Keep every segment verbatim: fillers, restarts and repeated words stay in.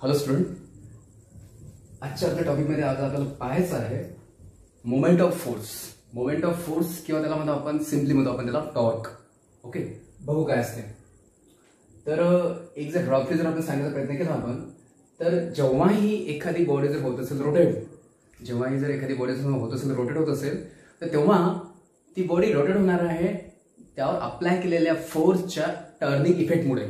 Hello student, आजच्या आपल्या टॉपिकमध्ये आज आपल्याला पाहायचं आहे moment of force. Moment of force किंवा त्याला म्हणतो आपण सिम्पली म्हणतो आपण त्याला टॉर्क. ओके, बघू काय असते. तर एक जर रफली जर आपण सांगण्याचा प्रयत्न केला आपण, तर जेव्हाही एखादी बॉडी जर होत असेल रोटेट, जेव्हाही जर एखादी बॉडी जर होत असेल रोटेट होत असेल तर तेव्हा ती बॉडी रोटेट होणार आहे त्यावर अप्लाय केलेल्या फोर्सच्या टर्निंग इफेक्टमुळे.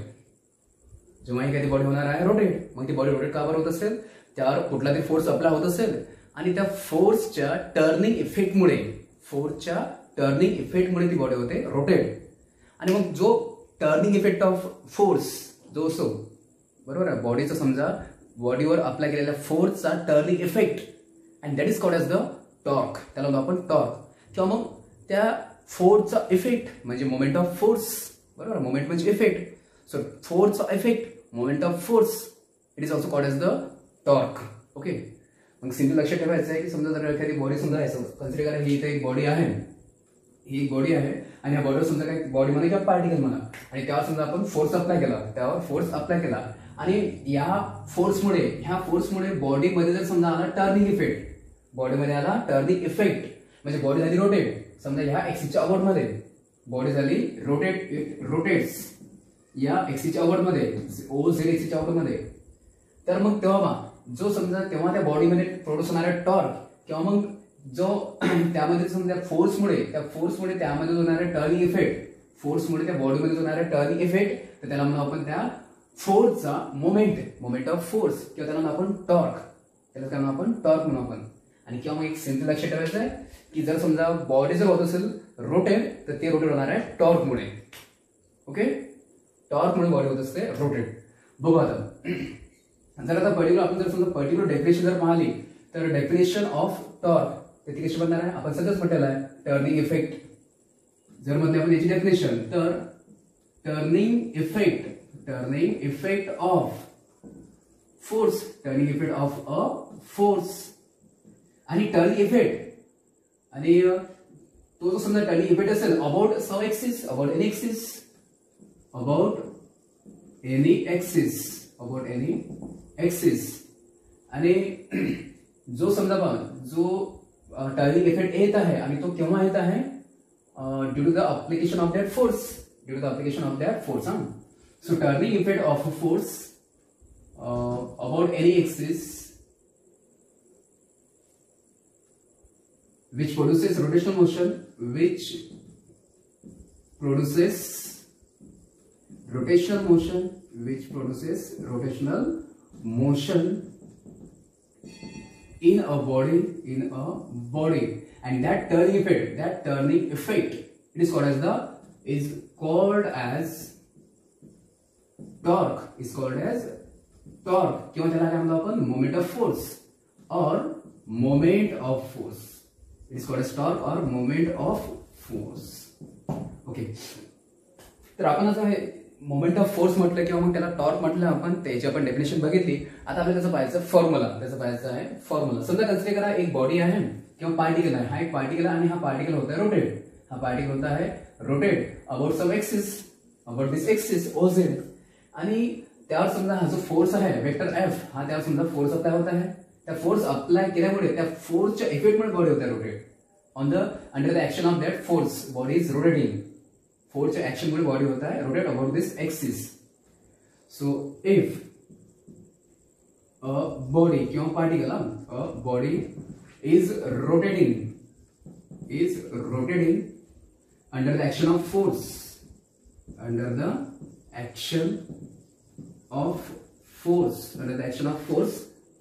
जेव्हा एखादी बॉडी होणार आहे रोटेट, मग ती बॉडी रोटेट का बरं होत असेल, त्यावर कुठला तरी फोर्स अप्लाय होत असेल आणि त्या फोर्सच्या टर्निंग इफेक्टमुळे फोर्सच्या टर्निंग इफेक्टमुळे ती बॉडी होते रोटेट. आणि मग जो टर्निंग इफेक्ट ऑफ फोर्स जो असतो, बरोबर आहे, बॉडीचा समजा बॉडीवर अप्लाय केलेल्या फोर्सचा turning effect and that is called as the torque. त्याला म्हणतो आपण टॉर्क. किंवा मग त्या फोर्सचा इफेक्ट म्हणजे मोमेंट ऑफ फोर्स, बरोबर, मोमेंट म्हणजे इफेक्ट. सो फोर्सचा effect, moment of force, it is also called as the torque. Okay, मग सिंपल लक्षात ठेवायचं आहे की समजा जर एखादी बॉडी समजा कन्सिडर करा, ही इथे एक बॉडी आहे, ही एक बॉडी आहे आणि ह्या बॉडीवर समजा काही बॉडीमध्ये किंवा पार्टिकल म्हणा, आणि त्यावर समजा आपण फोर्स अप्लाय केला, त्यावर फोर्स अप्लाय केला आणि या फोर्समुळे ह्या फोर्समुळे बॉडीमध्ये जर समजा आला टर्निंग इफेक्ट, बॉडीमध्ये आला टर्निंग इफेक्ट म्हणजे बॉडी झाली रोटेट. समजा ह्या एक्सिसच्या अवॉर्ड मध्ये बॉडी झाली रोटेट, रोटेट्स या एक्सिसच्या अवॉर्ड मध्ये, ओ झेड एक्सिसच्या अवॉर्ड मध्ये. तर मग तेव्हा जो समजा तेव्हा त्या बॉडीमध्ये प्रोड्यूस होणारा टॉर्क किंवा मग जो त्यामध्ये समजा फोर्समुळे त्या फोर्समुळे त्यामध्ये होणारा टर्निंग इफेक्ट, फोर्समुळे त्या बॉडीमध्ये होणारा टर्निंग इफेक्ट, तर त्याला म्हणू आपण त्या फोर्सचा मोमेंट, मोमेंट ऑफ फोर्स, किंवा त्याला म्हणू आपण टॉर्क. त्याला काय म्हणू आपण टॉर्क म्हणू आपण. आणि किंवा मग एक सिंपल लक्षात ठेवायचं आहे की जर समजा बॉडी जर होत असेल रोटेट, तर ते रोटेट होणार आहे टॉर्कमुळे. ओके, टॉर्कमुळे बॉडी होत असते रोटेट. बघू आता जर आता पर्टिक्युलर आपण जर समजा पर्टिक्युलर डेफिनेशन जर पाहिली तर डेफिनेशन ऑफ टॉर्क तर ती कशी बनणार आहे, आपण सगळंच म्हटलेलं आहे टर्निंग इफेक्ट. जर म्हणते आपण याची डेफिनेशन तर turning effect, turning effect of force, turning effect of a force. आणि टर्निंग इफेक्ट आणि तो जो समजा टर्निंग इफेक्ट असेल about some axis, about any axis, about any axis, about any axis. आणि जो समजा जो टर्निंग इफेक्ट येत आहे आणि तो केव्हा येत आहे, due to the application of that force, due to the application of that force. हा, so turning effect of force about any axis which produces rotational motion, which produces rotational motion, which produces rotational motion in a body, in a body, and that turning effect, that turning effect, it is called as the, is called as torque, is called as torque. किंवा त्याला काय म्हणतो आपण moment of force or moment of force. It is called as torque or moment of force. Okay, तर आपण आता हे moment of force म्हटलं किंवा मग त्याला टॉर्क म्हटलं आपण, त्याची आपण डेफिनेशन बघितली. आता आपल्याला त्याचं पाहायचं फॉर्म्युला, त्याचं पाहायचं आहे फॉर्म्युला. समजा कन्सिडर करा एक बॉडी आहे किंवा पार्टिकल आहे, हा एक पार्टिकल आहे आणि हा पार्टिकल होता है रोटेट, हा पार्टिकल होता है rotate about some axis, about this axis O Z. आणि त्यावर समजा हा जो फोर्स आहे वेक्टर एफ, हा त्यावर समजा फोर्स अप्लाय होता है. त्या फोर्स अप्लाय केल्यामुळे त्या फोर्सच्या इफेक्टमुळे बॉडी होते rotate. On the under the action of that force body is rotating. फोर्सच्या ऍक्शनमुळे बॉडी होता है rotate about this axis. So if a body किंवा particle, a body is rotating, is rotating under the action of force, under the action of force, under the action of force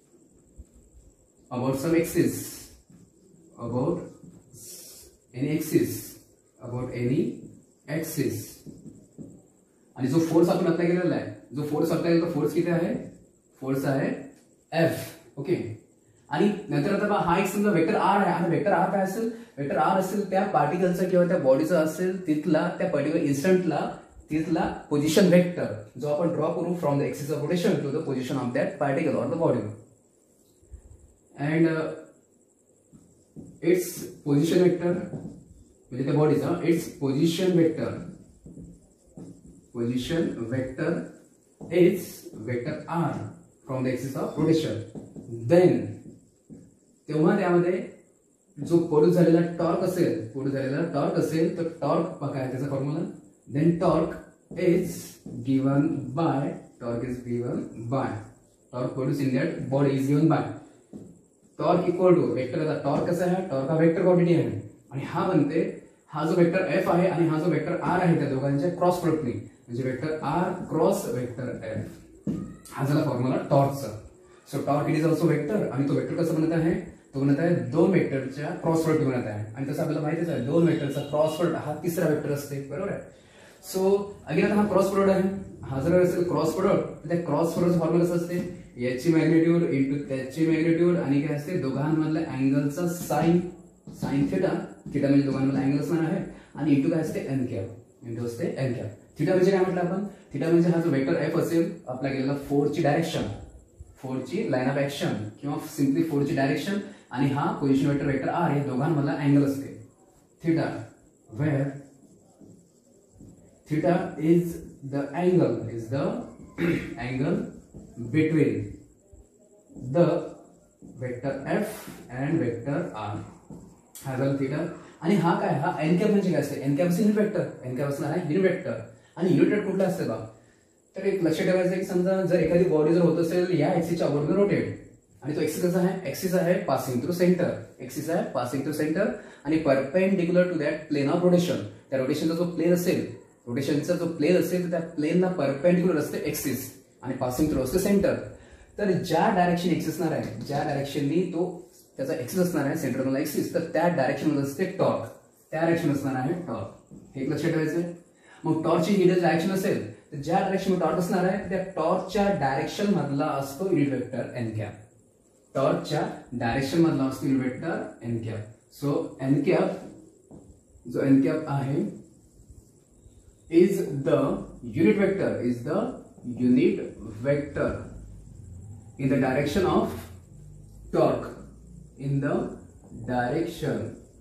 about some axis, about any axis, about any axis. आणि जो force आपण apply केलेला आहे, जो force apply केला तो force किती आहे, फोर्स आहे एफ. ओके, आणि नंतर आता हा एक समजा वेक्टर आर आहे आणि वेक्टर आर काय असेल, वेक्टर आर असेल त्या पार्टिकलचा किंवा त्या बॉडीचा असेल तिथला, त्या पर्टिक्युलर इन्स्टंटला तिथला पोझिशन वेक्टर जो आपण ड्रॉ करू from the axis of rotation to the position of that particle or the body. And uh, its position vector, with the body, uh, its position vector, position vector is vector r from the axis of rotation. Then तेव्हा त्यामध्ये जो produce झालेला torque असेल produce झालेला torque असेल तर torque काय त्याचा formula. Then torque is given by torque is given by torque produce in that body is given by torque equal to vector. Torque कसा आहे, टॉर्क हा वेक्टर क्वांटिटी आहे आणि हा बनते हा जो वेक्टर एफ आहे आणि हा जो वेक्टर आर आहे त्या दोघांच्या क्रॉस प्रोडक्टनी म्हणजे vector R cross vector F हा झाला फॉर्म्युला टॉर्कचा. So torque it is also vector आणि तो वेक्टर कसं बनत आहे, तो बनत आहे दोन वेक्टरच्या क्रॉस प्रोडक्ट बनत आहे आणि तसं आपल्याला माहितीच आहे दोन वेक्टरचा क्रॉस प्रोडक्ट हा तिसरा वेक्टर असते बरोबर आहे. सो अगेन आता हा क्रॉस प्रोडक्ट आहे, हा जर असेल क्रॉस प्रोडक्ट त्या क्रॉस प्रोडक्ट फॉर्म्युला कसं असते याची मॅग्निट्यूड इंटू त्याची मॅग्निट्यूड आणि काय असते दोघांमधल्या अँगलचा साइन साइन थिटा थिटा म्हणजे दोघांमधला अँगल असणार आहे आणि इंटू काय असते एन कॅप इंटू असते एन कॅप. थिटा म्हणजे काय म्हटलं आपण, थिटा म्हणजे हा जो वेक्टर एफ असेल आपला गेलेला फोरची डायरेक्शन फोरची लाईन ऑफ ऍक्शन किंवा सिम्पली फोरची डायरेक्शन आणि हा पोझिशन वेक्टर वेक्टर आर हे दोघांमधला अँगल असते theta where theta is the angle is the angle between the vector F and vector R हा झाला थिटा. आणि हा काय हा एन कॅप म्हणजे काय असते N cap unit vector N cap असणार आहे युनिट वेक्टर आणि युनिट वेक्टर कुठला असते बा तर एक लक्षात ठेवायचं की समजा जर एखादी बॉडी जर होत असेल या एक्सिसच्या अवरोध रोटेट आणि तो एक्सिस कसा आहे एक्सिस आहे पासिंग थ्रू सेंटर एक्सिस आहे पासिंग थ्रू सेंटर आणि perpendicular to that plane of rotation त्या रोटेशनचा जो प्लेन असेल रोटेशनचा जो प्लेन असेल तर त्या प्लेनला परपेंडिक्युलर असते एक्सिस आणि पासिंग थ्रू असते सेंटर. तर ज्या डायरेक्शन एक्सिस असणार आहे ज्या डायरेक्शननी तो त्याचा एक्सिस असणार आहे सेंटरला एक्सिस तर त्या डायरेक्शन मध्ये असते टॉर्क त्या डायरेक्शन असणार आहे टॉर्क हे लक्षात ठेवायचं. मग टॉर्कची ही डायरेक्शन असेल तर ज्या डायरेक्शन टॉर्क असणार आहे त्या टॉर्कच्या डायरेक्शन मधला असतो युनिट वेक्टर एन कॅप टॉर्कच्या डायरेक्शन मधला असतो unit vector N cap. So N cap जो एन कॅप आहे is the unit vector is the unit vector in the direction of torque in the direction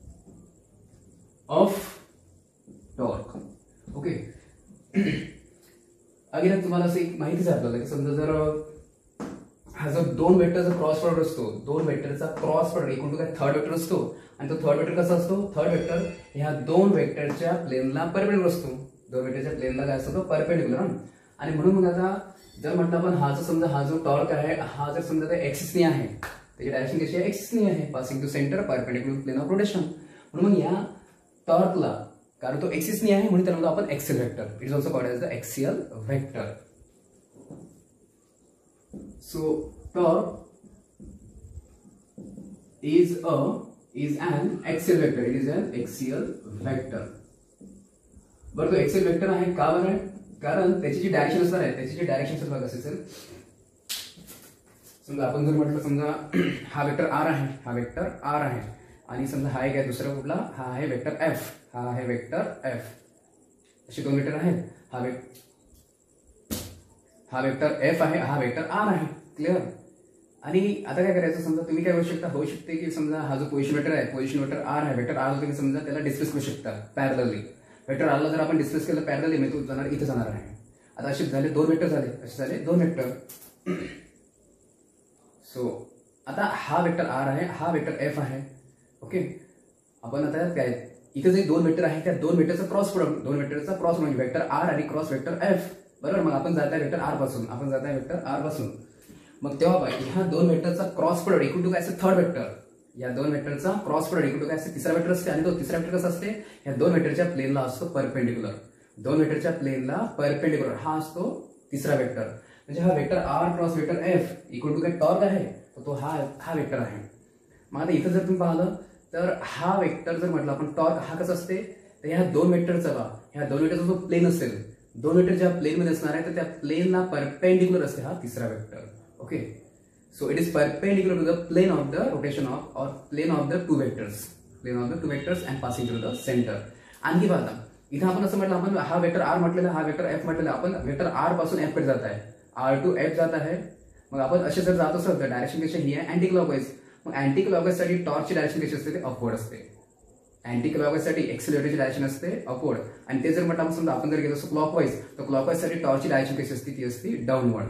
of torque. Okay again तुम्हाला असं एक माहितीच आहे आपल्याला की समजा जर हा जो दोन वेक्टरचा क्रॉस प्रोडक्ट असतो दोन वेक्टरचा क्रॉस प्रोडक्ट एकूण काय थर्ड वेक्टर असतो आणि तो थर्ड वेक्टर कसा असतो थर्ड वेक्टर ह्या दोन वेक्टरच्या प्लेनला परपेंडिक्युलर असतो दोन वेक्टरच्या प्लेनला काय असतो तो परपेंडिक्युलर आणि म्हणून मग आता जर म्हटलं आपण हा जो समजा हा जो टॉर्क आहे हा जर समजा एक्सिसनी आहे त्याची डायरेक्शन कशी आहे एक्सिसनी आहे passing to centre perpendicular plane of rotation म्हणून मग या टॉर्कला कारण तो एक्सिसनी आहे म्हणून त्याला आपण axial vector it is also called as the axial vector. So torque is a is an axial vector it is an axial vector. बरं तो एक्सियल वेक्टर आहे का बरं आहे कारण त्याची जी डायरेक्शन असणार आहे त्याची जी डायरेक्शन बघा असेल समजा आपण जर म्हटलं समजा हा वेक्टर आर आहे हा वेक्टर आर आहे आणि समजा हा एक आहे दुसरा कुठला हा आहे वेक्टर एफ हा आहे वेक्टर एफ असे दोन वेक्टर आहेत हा वेक्टर हा वेक्टर एफ आहे हा वेक्टर आर आहे क्लिअर. आणि आता काय करायचं समजा तुम्ही काय करू शकता होऊ शकते की समजा हा जो पोझिशन वेक्टर आहे पोझिशन वेक्टर आर आहे वेक्टर आर होते की समजा त्याला डिस्प्लेस करू शकता पॅरलली वेक्टर आरला जर आपण डिस्प्लेस केलं पॅरलली म्हणजे तो जाणार इथे जाणार आहे. आता असे झाले दोन वेक्टर झाले असे झाले दोन वेक्टर. सो आता हा वेक्टर आर आहे हा वेक्टर एफ आहे ओके. आपण आता काय इथे जे दोन वेक्टर आहे त्या दोन वेक्टरचा क्रॉस प्रोडक्ट दोन वेक्टरचा क्रॉस म्हणजे वेक्टर आर आणि क्रॉस वेक्टर एफ बरोबर. मग आपण जात आहे वेक्टर आर पासून आपण जात आहे वेक्टर आर पासून मग तेव्हा ह्या दोन वेक्टरचा क्रॉस प्रोडक्ट इक्वल टू काय असते थर्ड वेक्टर या दोन वेक्टरचा क्रॉस प्रोडक्ट इक्वल टू काय असते तिसरा वेक्टर असते आणि तो तिसरा वेक्टर कसा असते या दोन वेक्टरच्या प्लेनला असतो परपेंडिक्युलर दोन वेक्टरच्या प्लेनला परपेंडिक्युलर हा असतो तिसरा वेक्टर म्हणजे हा vector R cross vector F equal to काय टॉर्क आहे तर तो हा हा वेक्टर आहे. मग आता इथं जर तुम्ही पाहिलं तर हा वेक्टर जर म्हटलं आपण टॉर्क हा कसा असते तर ह्या दोन वेक्टरचा बा ह्या दोन वेक्टरचा जो प्लेन असेल दोन वेक्टर ज्या प्लेन मध्ये असणार आहे तर त्या प्लेनला परपेंडिक्युलर असते हा तिसरा vector okay. So it is perpendicular to the plane of the rotation of or plane of the two vectors, plane of the two vectors and passing through the center. आणखी पाहता इथे आपण असं म्हटलं आपण हा वेक्टर आर म्हटलेला हा vector F म्हटलेला आपण वेक्टर आर पासून एफ कडे जात आहे आर टू एफ जात आहे. मग आपण असे जर जात असेल तर डायरेक्शन कशी ही आहे अँटी क्लॉकवाईज. मग अँटी क्लॉकवाईज साठी टॉर्कची डायरेक्शन कशी असते ते अपवर्ड असते. अँटी क्लॉकवाईज साठी एक्सिलरेटरची डायरेक्शन असते अपवर्ड आणि ते जर म्हटलं आपण समजा आपण जर गेलो असतो क्लॉकवाईज तर क्लॉकवाईज साठी टॉर्कची डायरेक्शन कशी असते ती असते डाऊनवर्ड.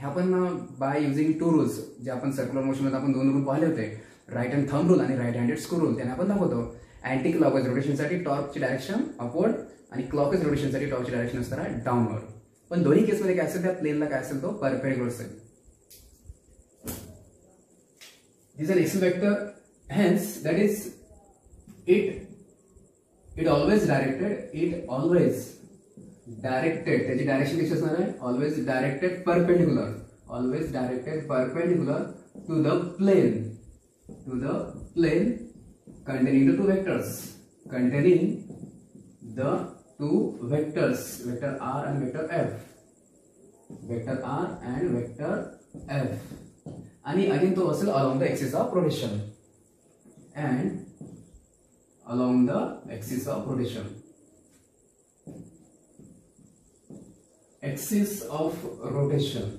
हे आपण बाय युझिंग टू रूल्स, जे आपण सर्क्युलर मोशन मध्ये आपण दोन रूल पाहिले होते, राईट हँड थंब रूल आणि राईट हँडेड स्क्रू रूल, त्याने आपण दाखवतो. अँटी क्लॉकवाइज रोटेशनसाठी टॉर्कची डायरेक्शन अपवर्ड आणि क्लॉकवाइज रोटेशनसाठी टॉर्कची डायरेक्शन असणार आहे डाऊनवर्ड. पण दोन्ही केसमध्ये काय असेल, त्या प्लेनला काय असेल तो परपेंडिक्युलर असेल. This is an axial vector, hence that is it it always directed it always directed त्याची डायरेक्शन कशी असणार आहे, always directed perpendicular, always directed perpendicular to the plane, to the plane containing the two vectors, containing the two vectors, vector r and vector f, vector r and vector f. आणि again तो असेल along the axis of rotation and along the axis of rotation, axis of rotation.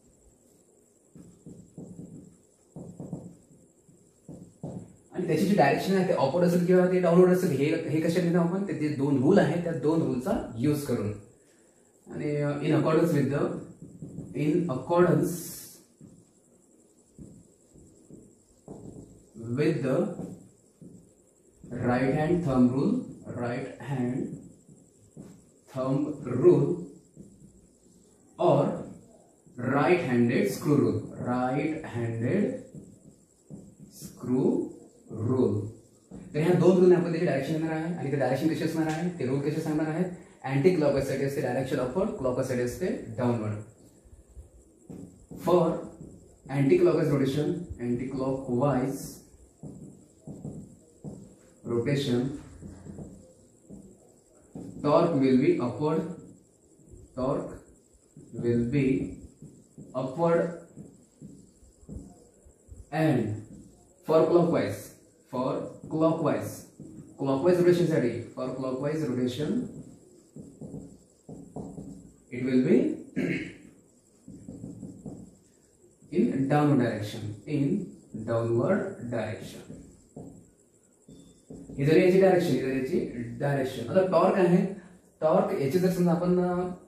आणि त्याची जी direction आहे ते upward असेल किंवा ते डाऊनवर्ड असेल, हे हे कशा लिहितो आपण, ते जे दोन रूल आहेत त्या दोन रूलचा यूज करून. आणि in accordance with the in accordance with the right hand thumb rule, right hand thumb rule और right handed screw rule, right handed screw rule. तर ह्या दोन रूलने आपण त्याची डायरेक्शन घेणार आहे आणि ते डायरेक्शन कशी असणार आहे, ते रूल कसे सांगणार आहेत. अँटी क्लॉकवाइज साठी असते डायरेक्शन अपवर्ड, क्लॉकवाइज साठी असते downward. For anti clockwise rotation, anti clockwise rotation torque will be upward, torque will be upward and for clockwise, for clockwise clockwise rotation साठी, for clockwise rotation it will be in downward direction, in downward direction. ही जरी याची direction, ही जरी याची direction. आता torque आहे, torque याची जर समजा आपण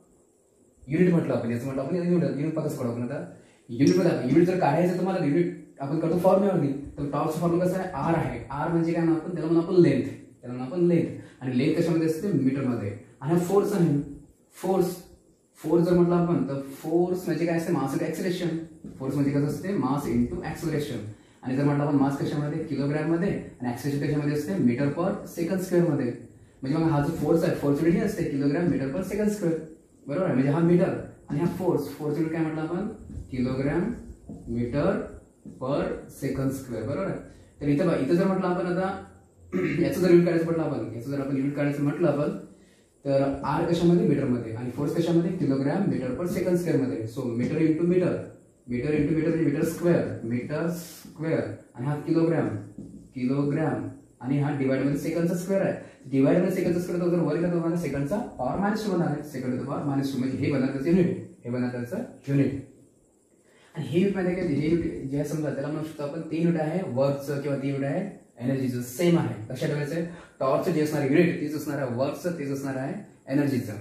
युनिट म्हटलं, आपण याचं म्हटलं आपण युनिट युनिट पाकच करू आपण. आता युनिट मध्ये युनिट जर काढायचं तुम्हाला युनिट आपण करतो फॉर्म्युलावरती, तर टॉर्कचा फॉर्म्युला कसा आहे, आर आहे. आर म्हणजे काय ना, आपण त्याला म्हणून आपण लेंथ, त्याला म्हणून आपण लेंथ, आणि लेंथ कशामध्ये असते, मीटर मध्ये. आणि हा फोर्स आहे, फोर्स फोर्स जर म्हटलं आपण तर फोर्स म्हणजे काय असते, मास इंटू ऍक्सेलरेशन. फोर्स म्हणजे कसं असते, मास इंटू ऍक्सेलरेशन. आणि जर म्हटलं आपण मास कशामध्ये, किलोग्रॅम मध्ये, आणि ऍक्सेलरेशन कशामध्ये असते, मीटर पर सेकंड स्क्वेअर मध्ये. म्हणजे मग हा जो फोर्स आहे, फोर्स युनिट असते kilogram metre per second square, बरोबर आहे. म्हणजे हा मीटर आणि हा फोर्स, फोर्स युनिट काय म्हटलं आपण, kilogram metre per second square, बरोबर आहे. तर इथं बघा, इथं जर म्हटलं आपण आता याचं जर युनिट काढायचं म्हटलं आपण, याचं जर आपण युनिट काढायचं म्हटलं आपण, तर आर कशामध्ये, मीटर मध्ये, आणि फोर्स कशामध्ये, kilogram metre per second square मध्ये. So metre into metre, metre into metre म्हणजे मीटर स्क्वेअर, मीटर स्क्वेअर, आणि हा किलोग्रॅम, किलोग्रॅम, आणि हा डिवाइड मध्ये सेकंडचा स्क्वेअर आहे. डिवाइड मध्ये सेकंडचा स्क्वेअर जर वर गेला तर मला सेकंडचा पॉवर मायनस टू बनणार आहे, सेकंड पॉवर मायनस टू. म्हणजे हे बनणार त्याचं युनिट, हे बनणार त्याचं युनिट. आणि हे युनिट मध्ये काय, हे युनिट जे समजा त्याला म्हणू शकतो आपण, ते युनिट आहे वर्कचं किंवा ते युनिट आहे एनर्जीचं, सेम आहे. लक्षात ठेवायचं, टॉर्कचं जे असणार युनिट तेच असणार आहे वर्कचं, तेच असणार आहे एनर्जीचं.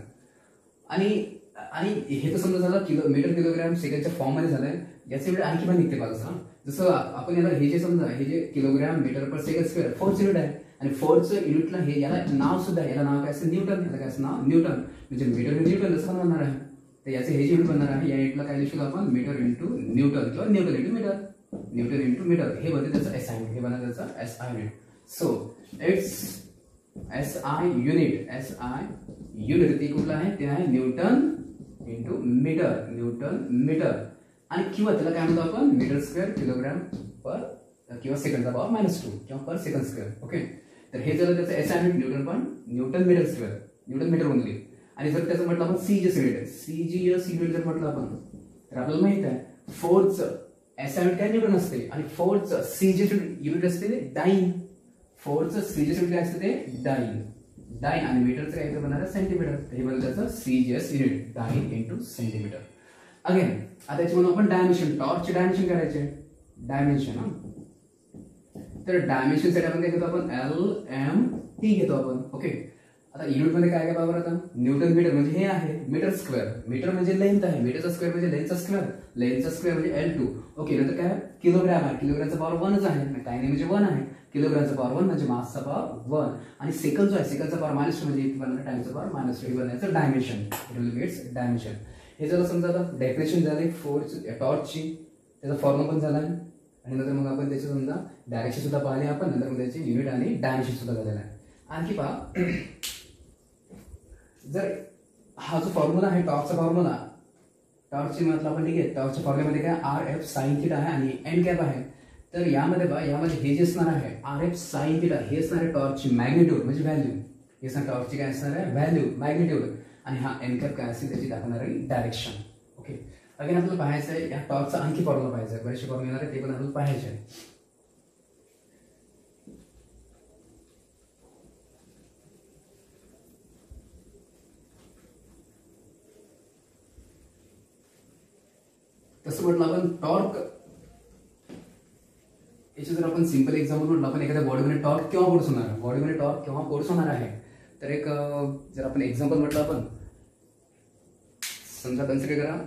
आणि आणि हे तर समजा झालं किलो मीटर किलोग्रॅम सेकंडच्या फॉर्म मध्ये झालंय. याचे युनिट आणखी पण निघते बघा, जसं आपण याला हे जे समजा हे जे kilogram metre per second square force unit आहे, आणि फोर्सचं युनिटला हे याला नाव सुद्धा, याला नाव काय असतं, न्यूटन. याला काय असं नाव, न्यूटन. म्हणजे मीटर न्यूटन असं बनणार आहे. तर याचे हे जे युनिट बनणार आहे, या युनिटला काय लिहू शकतो आपण, मीटर इंटू न्यूटन किंवा newton into metre, newton into metre. हे बनते त्याचं एस आय युनिट, हे बनणार त्याचं S I unit. So it's S I unit, S I unit ते कुठलं आहे, ते आहे newton into metre, newton metre. आणि किंवा त्याला काय म्हणतो आपण, मीटर स्क्वेअर किलोग्रॅम पर किंवा सेकंडचा पॉवर मायनस टू किंवा पर सेकंड स्क्वेअर. ओके, तर हे झालं त्याचं एस आय युनिट, न्यूटन पण newton metre square, newton metre only. आणि जर त्याचं म्हटलं आपण सीजीएस युनिट, सीजीएस युनिट जर म्हटलं आपण, तर आपल्याला माहित आहे फोर्सचं एस आय युनिट काय न्यूटन असते, आणि फोर्सचं सीजीएस युनिट असते ते डाईन. फोर्सचं सीजीएस युनिट काय असते ते डाईन, डाईन. आणि मीटरचं काय बनणार आहे, सेंटीमीटर. हे बनलं त्याचं CGS unit, dyne into centimetre. Again आता याची म्हणून आपण डायमेन्शन, टॉर्कचे डायमेन्शन करायचे, डायमेन्शन. हा, तर डायमेन्शन साठी आपण काय घेतो, आपण एल एम टी घेतो आपण. ओके, आता युनिट मध्ये काय काय पावर आता न्यूटन मीटर म्हणजे हे आहे मीटर स्क्वेअर, मीटर म्हणजे लेंथ आहे, मीटरचा स्क्वेअर म्हणजे लेंथचा स्क्वेअर, लेंथचा स्क्वेअर म्हणजे एल टू. ओके, नंतर काय किलोग्रॅम आहे, किलोग्रामचा पॉवर वनच आहे, काय नाही म्हणजे वन आहे, किलोग्रामचा पॉवर वन म्हणजे मासचा पॉवर वन. आणि सेकंड जो आहे सेकंडचा पॉवर मायनस टू म्हणजे एक बनणार टाइमचा पॉवर मायनस टू बनण्याचं dimension, it will be its dimension. हे जर समजा आता डेफिनेशन झाले फोर्स टॉर्चची, त्याचा फॉर्म्युला पण झाला आहे. आणि नंतर मग आपण त्याचे समजा डायरेक्शन सुद्धा पाहिले आपण, नंतर मग त्याचे युनिट आणि डायमेन्शन सुद्धा झालेला आहे. आणखी पहा, जर हा जो फॉर्म्युला आहे टॉर्कचा फॉर्म्युला, टॉर्कची म्हटलं आपण ठीक आहे, टॉर्कच्या फॉर्म्युल्यामध्ये काय आर एफ साइन थिटा आहे आणि एन कॅप आहे. तर यामध्ये बघा, यामध्ये हे जे असणार आहे आर एफ साइन थिटा हे असणार आहे टॉर्कची मॅग्निट्यूड म्हणजे व्हॅल्यू, हे असणार टॉर्कची काय असणार आहे व्हॅल्यू मॅग्निट्यूड. आणि हा एन कॅप काय असेल त्याची दाखवणारी डायरेक्शन. ओके, अगेन आपल्याला पाहायचं आहे या टॉर्कचा आणखी फॉर्म्युला पाहायचा आहे, बरेचसे फॉर्म्युला येणार आहे ते पण आपल्याला पाहायचे आहे. तसं म्हटलं आपण टॉर्क, याचे जर आपण सिंपल एक्झाम्पल म्हटलं, आपण एखाद्या बॉडीमध्ये टॉर्क केव्हा फोर्स होणार आहे, बॉडीमध्ये टॉर्क केव्हा फोर्स होणार आहे, तर एक जर आपण एक्झाम्पल म्हटलं आपण समजा कन्सिडर करा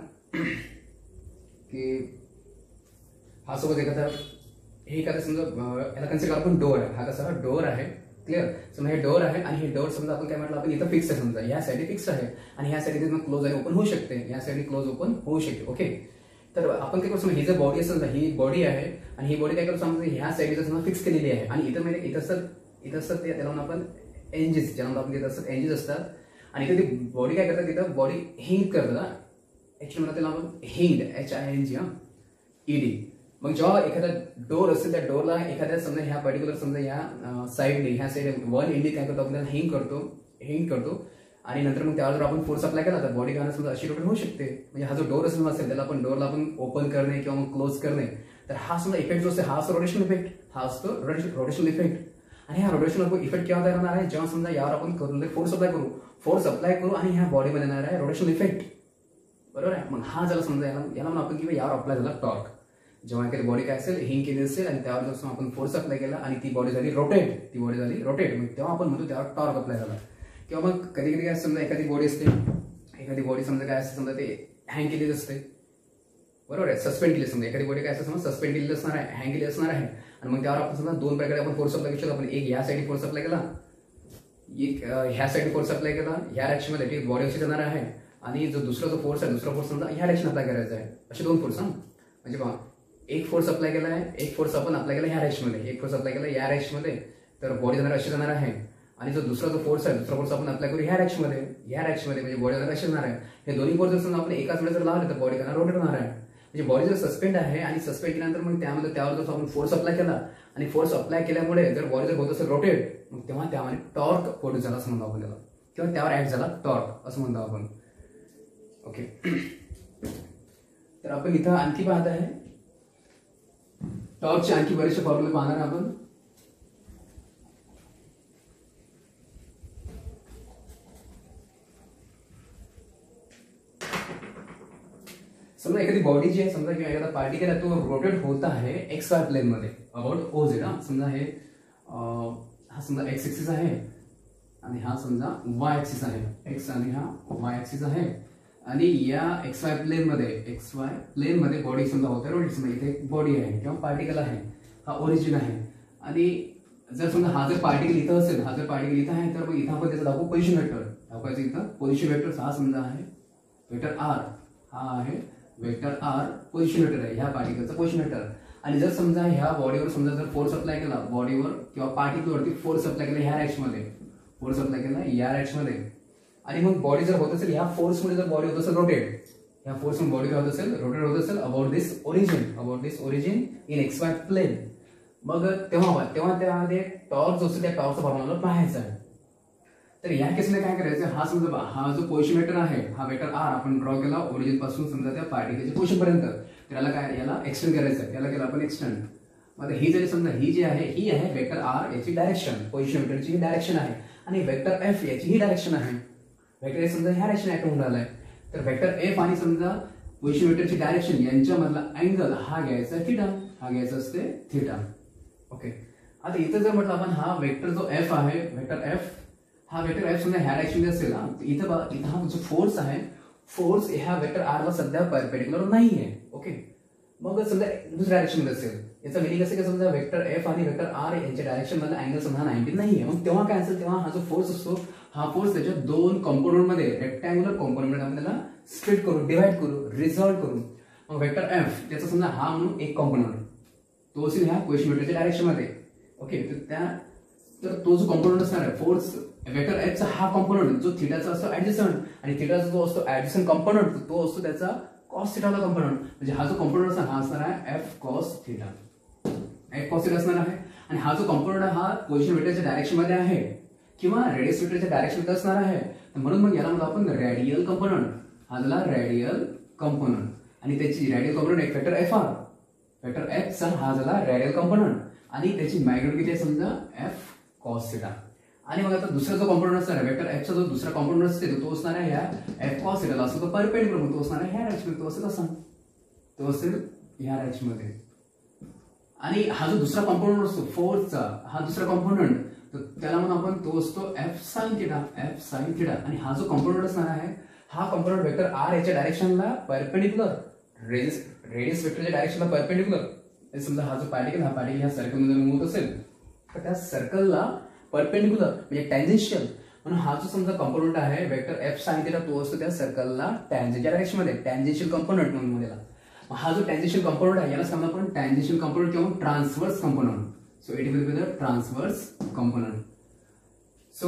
की हा सोबत एखादा हे एखादा समजा याला कन्सिडर करा आपण डोअर आहे, हा कसा डोअर आहे, क्लिअर. समजा हे डोअर आहे आणि हे डोअर समजा आपण काय म्हटलं आपण इथं फिक्स आहे, समजा या साईड फिक्स आहे आणि ह्या साईड मग क्लोज आहे ओपन होऊ शकते, या साईड क्लोज ओपन होऊ शकते. ओके, तर आपण काय करू समजा ही जर बॉडी असेल तर ही बॉडी आहे आणि ही बॉडी काय करू समजा ह्या साईडला समजा फिक्स केलेली आहे आणि इथं म्हणजे इथं असतात इथं असतात ते त्याला आपण एंजेस, ज्याला आपण तिथं असतात एंजेस असतात आणि इथे ती बॉडी काय करतात तिथं बॉडी हिंग करतात. ऍक्च्युअली मला त्याला आपण हिंग एच आय एन जी हा ईडी. मग जेव्हा एखादा डोर असेल त्या डोरला एखाद्या समजा ह्या पर्टिक्युलर समजा ह्या साईडने ह्या साईड वन इंडी काय करतो आपण हिंग करतो हिंग करतो आणि नंतर मग त्यावर जर आपण फोर्स अप्लाय केला तर बॉडी काय समजा अशी रोटेट होऊ शकते. म्हणजे हा जो डोर असेल असेल त्याला आपण डोरला आपण ओपन करणे किंवा मग क्लोज करणे, तर हा समजा इफेक्ट जो असतो हा असतो रोटेशनल इफेक्ट, हा असतो रोटेशनल इफेक्ट. आणि हा रोटेशनल इफेक्ट केव्हा तयार होणार आहे, जेव्हा समजा यावर आपण करू फोर्स अप्लाय करू फोर्स अप्लाय करू आणि ह्या बॉडीमध्ये येणार आहे रोटेशनल इफेक्ट, बरोबर आहे. मग हा झाला समजा याला याला म्हणून आपण की यावर अप्लाय झाला टॉर्क. जेव्हा एखादी बॉडी काय असेल हिंग केली असेल आणि त्यावर जर आपण फोर्स अप्लाय केला आणि ती बॉडी झाली रोटेट, ती बॉडी झाली रोटेट, मग तेव्हा आपण म्हणतो त्यावर टॉर्क अप्लाय झाला. किंवा मग कधी कधी काय समजा एखादी बॉडी असते, एखादी बॉडी समजा काय असते समजा ते हँग केलेली असते, बरोबर आहे, सस्पेंड केली समजा एखादी बॉडी काय असते समजा सस्पेंड केलेली असणार आहे, हँग केली असणार आहे आणि मग त्यावर आपण समजा दोन प्रकारे आपण फोर्स अप्लाय करू शकतो. आपण एक ह्या साईड फोर्स अप्लाय केला, एक ह्या साईड फोर्स अप्लाय केला ह्या डायरेक्शन मध्ये बॉडी अशी जाणार आहे आणि जो दुसरा जो फोर्स आहे दुसरा फोर्स समजा ह्या डायरेक्शन अप्लाय करायचा आहे, असे दोन फोर्स. हा म्हणजे पहा एक फोर्स अप्लाय केला आहे, एक फोर्स आपण अप्लाय केला ह्या डायरेक्शन मध्ये, एक फोर्स अप्लाय केला या डायरेक्शन मध्ये, तर बॉडी जाणार अशी जाणार आहे. आणि जो दुसरा जो फोर्स आहे दुसरा फोर्स आपण अप्लाय करू ह्या डायरेक्शन मध्ये, ह्या डायरेक्शन मध्ये म्हणजे बॉडी जाणार अशी जाणार आहे. हे दोन्ही फोर्स जर आपण एकाच वेळेस जर लावले तर बॉडी करणार रोटेट होणार आहे. म्हणजे बॉडी जर सस्पेंड आहे आणि सस्पेंड केल्यानंतर मग त्यामध्ये त्यावर जर आपण फोर्स अप्लाय केला आणि फोर्स अप्लाय केल्यामुळे जर बॉडी जर होत असेल रोटेट, मग तेव्हा त्यामध्ये टॉर्क प्रोड्यूस झाला असं म्हणतो आपण त्याला, किंवा त्यावर ऍक्ट झाला टॉर्क असं म्हणतो आपण. ओके, तर आपण इथं आणखी पाहत आहे टॉर्कचे आणखी बरेचसे फॉर्म्युले पाहणार आपण. समजा एखादी बॉडी जी आहे समजा किंवा एखादा पार्टिकल आहे तो रोटेट होत आहे एक्स वाय प्लेन मध्ये अबाउट ओ झेड. हा समजा हे हा समजा एक्स एक्सिस आहे आणि हा समजा वाय एक्सिस आहे, एक्स आणि हा वाय एक्सिस आहे आणि या एक्स वाय प्लेन मध्ये एक्स वाय प्लेन मध्ये बॉडी समजा होते रोटेट. समजा इथे एक बॉडी आहे किंवा पार्टिकल आहे, हा ओरिजिन आहे आणि जर समजा हा जर पार्टिकल इथं असेल, हा जर पार्टिकल इथं आहे तर मग इथं आपण त्याचा दाखवू पोझिशन वेक्टर, दाखवायचं इथं पोझिशन वेक्टर. हा समजा आहे वेक्टर आर, हा आहे वेक्टर आर पोझिशन वेक्टर आहे ह्या पार्टिकलचा पोझिशन वेक्टर. आणि जर समजा ह्या बॉडीवर समजा जर फोर्स अप्लाय केला बॉडीवर किंवा पार्टिकलवरती फोर्स अप्लाय केला ह्या डायरेक्शन मध्ये, फोर्स अप्लाय केला या डायरेक्शन मध्ये आणि मग बॉडी जर होत असेल ह्या फोर्स मध्ये जर बॉडी होत असेल रोटेट, ह्या फोर्स मध्ये बॉडी होत असेल रोटेट होत असेल about this origin, about this origin in X Y plane, मग तेव्हा तेव्हा त्यामध्ये टॉर्क जो असेल त्या टॉर्कचा फॉर्म्युला पाहायचा आहे. तर या केसमध्ये काय करायचं, हा समजा हा जो पोझिशन वेक्टर आहे हा वेक्टर आर आपण ड्रॉ केला ओरिजिन पासून समजा त्या पार्टिकलच्या पोझिशन पर्यंत, तर याला काय याला एक्सटेंड करायचं, याला केलं आपण एक्सटेंड. मग ही जरी समजा ही जी आहे ही आहे वेक्टर आर याची डायरेक्शन, पोझिशन वेक्टरची ही डायरेक्शन आहे आणि वेक्टर एफ याची ही डायरेक्शन आहे. वेक्टर एफ समजा ह्या डायरेक्शन ऍक्ट होऊन राहिलाय, तर वेक्टर एफ आणि समजा पोझिशन वेक्टरची डायरेक्शन यांच्यामधला अँगल हा घ्यायचा थिटा, हा घ्यायचा असते थिटा. ओके, आता इथं जर म्हटलं आपण हा वेक्टर जो एफ आहे वेक्टर एफ हा वेक्टर एफ समजा ह्या डायरेक्शन मध्ये असेल ना, इथं बघा, इथं हा जो फोर्स आहे, फोर्स ह्या वेक्टर आर ला सध्या परपेंडिक्युलर नाहीये. ओके, मग समजा दुसऱ्या डायरेक्शन मध्ये असेल, याचा मिनिंग असं की समजा वेक्टर एफ आणि वेक्टर आर यांच्या डायरेक्शन मधला अँगल समजा नाईन्टी नाहीये, मग तेव्हा काय असेल, तेव्हा हा जो फोर्स असतो, हा फोर्स त्याच्या दोन कॉम्पोनंट मध्ये, रेक्टँग्युलर कॉम्पोनंट मध्ये आपण त्याला स्प्लिट करू, डिवाइड करू, रिझॉल्व करू. मग वेक्टर एफ त्याचा समजा हा म्हणून एक कॉम्पोनंट, तो असेल ह्या क्वेश्चनच्या डायरेक्शन मध्ये. ओके, तर त्या तर तो जो कॉम्पोनंट असणार आहे फोर्स वेक्टर एफ चा, हा कॉम्पोनंट जो थिटाचा असतो ऍडजसंट, आणि थिटाचा जो असतो ऍडजसंट कॉम्पोनंट, तो असतो त्याचा कॉस थिटाचा कॉम्पोनंट. म्हणजे हा जो कॉम्पोनंट असणार, हा असणार आहे F cos theta, F cos theta असणार आहे. आणि हा जो कॉम्पोनंट हा पोझिशन वेक्टरच्या डायरेक्शन मध्ये आहे किंवा रेडियस वेक्टरच्या डायरेक्शन मध्ये असणार आहे, म्हणून मग याला म्हणतो आपण रेडियल कॉम्पोनंट. हा झाला रेडियल कॉम्पोनंट, आणि त्याची रेडियल कॉम्पोनंट एक vector F R, vector F चा हा झाला रेडियल कॉम्पोनंट, आणि त्याची मॅग्निट्यूड किती आहे समजा एफ कॉस थिटा. आणि मग आता दुसरा जो कॉम्पोनंट असणार आहे वेक्टर एफ चा, जो दुसरा कॉम्पोनंट असते तो असणार आहे ह्या एफ कॉस थिटाला, असतो तो परपेंडिक्युलर, तो असणार आहे ह्या डायरेक्शन मध्ये, तो असेल असा, तो असेल ह्या डायरेक्शन मध्ये. आणि हा जो दुसरा कॉम्पोनंट असतो फोर्सचा, हा दुसरा कॉम्पोनंट, तर त्याला म्हणून आपण तो असतो F sine theta, F sine theta. आणि हा जो कॉम्पोनंट असणार आहे, हा कॉम्पोनंट वेक्टर आर याच्या डायरेक्शनला परपेंडिक्युलर, रेडियस रेडियस वेक्टरच्या डायरेक्शनला परपेंडिक्युलर. समजा हा जो पार्टिकल, हा पार्टिकल ह्या सर्कल मध्ये मूव्ह होत असेल, तर त्या सर्कलला परपेंडिक्युलर म्हणजे टँजेन्शियल, म्हणून हा जो समजा कॉम्पोनंट आहे वेक्टर एफ साइन थिटा, तो असतो त्या सर्कलला टँजेंटच्या डायरेक्शन मध्ये, टँजेन्शियल कॉम्पोनंट म्हणून त्याला. हा जो टँजेन्शियल कॉम्पोनंट आहे याला सांगतो आपण टँजेन्शियल कॉम्पोनंट किंवा transverse component. So it will be the transverse component. So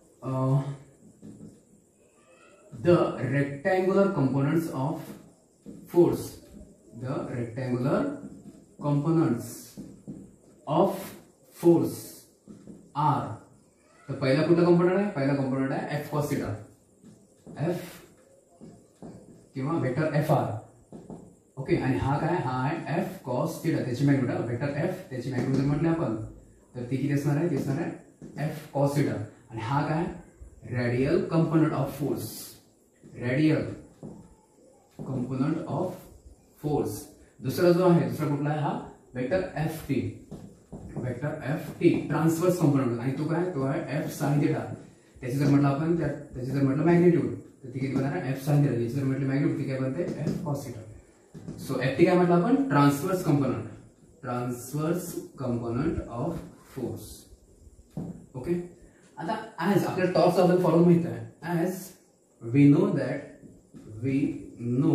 the rectangular components of force, the rectangular components of force are, तर पहिला कुठला कॉम्पोनंट आहे, पहिला कॉम्पोनंट आहे एफ कॉस थिटा, एफ किंवा वेक्टर एफ आर. ओके, आणि हा काय, हा आहे एफ कॉस थिटा, त्याची मॅग्निट्यूड वेक्टर एफ, त्याची मॅग्निट्यूड म्हटले आपण, तर ती किती असणार आहे, ती असणार आहे एफ कॉस थिटा. आणि हा काय radial component of force, radial component of force. दुसरा जो आहे, दुसरा कुठला आहे, हा vector F T, vector F T transverse component, आणि तो काय, तो आहे एफ साइन थिटा. त्याची जर म्हटलं आपण, त्याची जर म्हटलं मॅग्निट्यूड, तर ती किती बनणार आहे एफ साइन थिटा. याची जर म्हटलं मॅग्निट्यूड, ती काय बनते F cos theta. So F T काय म्हटलं आपण, transverse component, transverse component of force. Okay, आता ऍज आपल्याला टॉर्कचा आपल्याला फॉर्म्युला माहित आहे, as we know that we know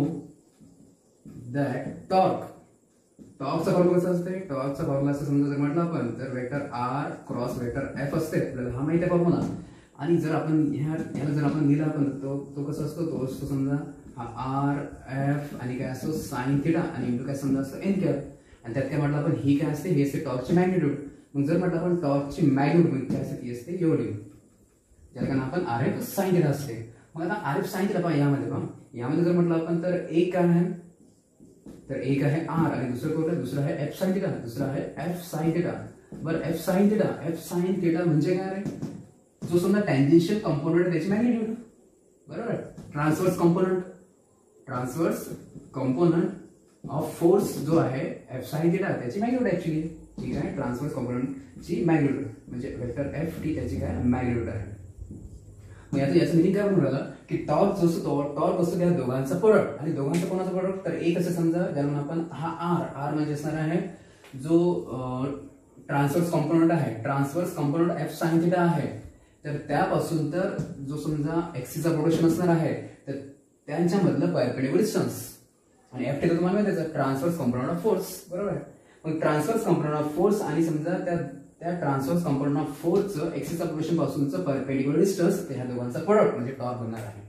that torque, टॉर्कचा फॉर्म्युला कसा असते, टॉर्कचा फॉर्म्युला असं समजा जर म्हटलं आपण, तर vector R cross vector F असते, आपल्याला हा माहिती आहे फॉर्म्युला. आणि जर आपण ह्या ह्याला जर आपण लिहिला आपण, तो तो कसा असतो, तो असतो समजा हा आर एफ आणि काय असतो साइन थिटा, आणि इंटू काय समजा असतो एन कॅप. आणि त्यात काय म्हटलं आपण, ही काय असते, ही असते टॉर्कची मॅग्निट्यूड. मग जर म्हटलं आपण टॉर्कची मॅग्निट्यूड काय असते, ती असते एवढी, ज्याला कारण आपण आर एफ साइन थिटा असते. मग आता आर एफ साइन थिटा पहा, यामध्ये पहा, यामध्ये जर म्हटलं आपण, तर एक काय आहे, तर एक आहे आर, आणि दुसरं कोणतं आहे, दुसरं आहे एफ साइन थिटा, दुसरं आहे एफ साइन थिटा. बरं, F sine theta, F sine theta म्हणजे काय रे, जो समजा टँजेन्शियल कंपोनंट आहे त्याची मॅग्निट्यूड, बरोबर. Transverse component, transverse component of force जो आहे एफ साइन थिटा, त्याची मॅग्निट्यूड ऍक्च्युअली, ठीक आहे, ट्रान्सवर्स कंपोनंटची मॅग्निट्यूड म्हणजे वेक्टर एफ टी, त्याची काय मॅग्निट्यूड आहे. मग याचं याचं मिनिंग काय म्हणून राहिलं की टॉर्क जो असतो, टॉर्क असतो त्या दोघांचा प्रोडक्ट, आणि दोघांचा कोणाचा प्रोडक्ट, तर एक असं समजा ज्याला आपण हा आर, आर म्हणजे असणार आहे जो ट्रान्सवर्स कॉम्पोनंट आहे, transverse component F sine theta आहे, तर त्यापासून तर जो समजा एक्सिसचा प्रोडक्शन असणार आहे, तर त्यांच्यामधलं परपेंडिक्युलर डिस्टन्स, आणि एफ टी तुम्हाला माहिती आहे ट्रान्सवर्स कॉम्पोनंट ऑफ फोर्स, बरोबर आहे. मग ट्रान्सवर्स कॉम्पोनंट ऑफ फोर्स आणि समजा त्या त्या ट्रान्सवर्स कंपोनंट ऑफ फोर्सचं एक्सिस ऑफ रोटेशन पासूनचं परपेंडिक्युलर डिस्टन्स, ह्या दोघांचा प्रोडक्ट म्हणजे टॉर्क बनणार आहे.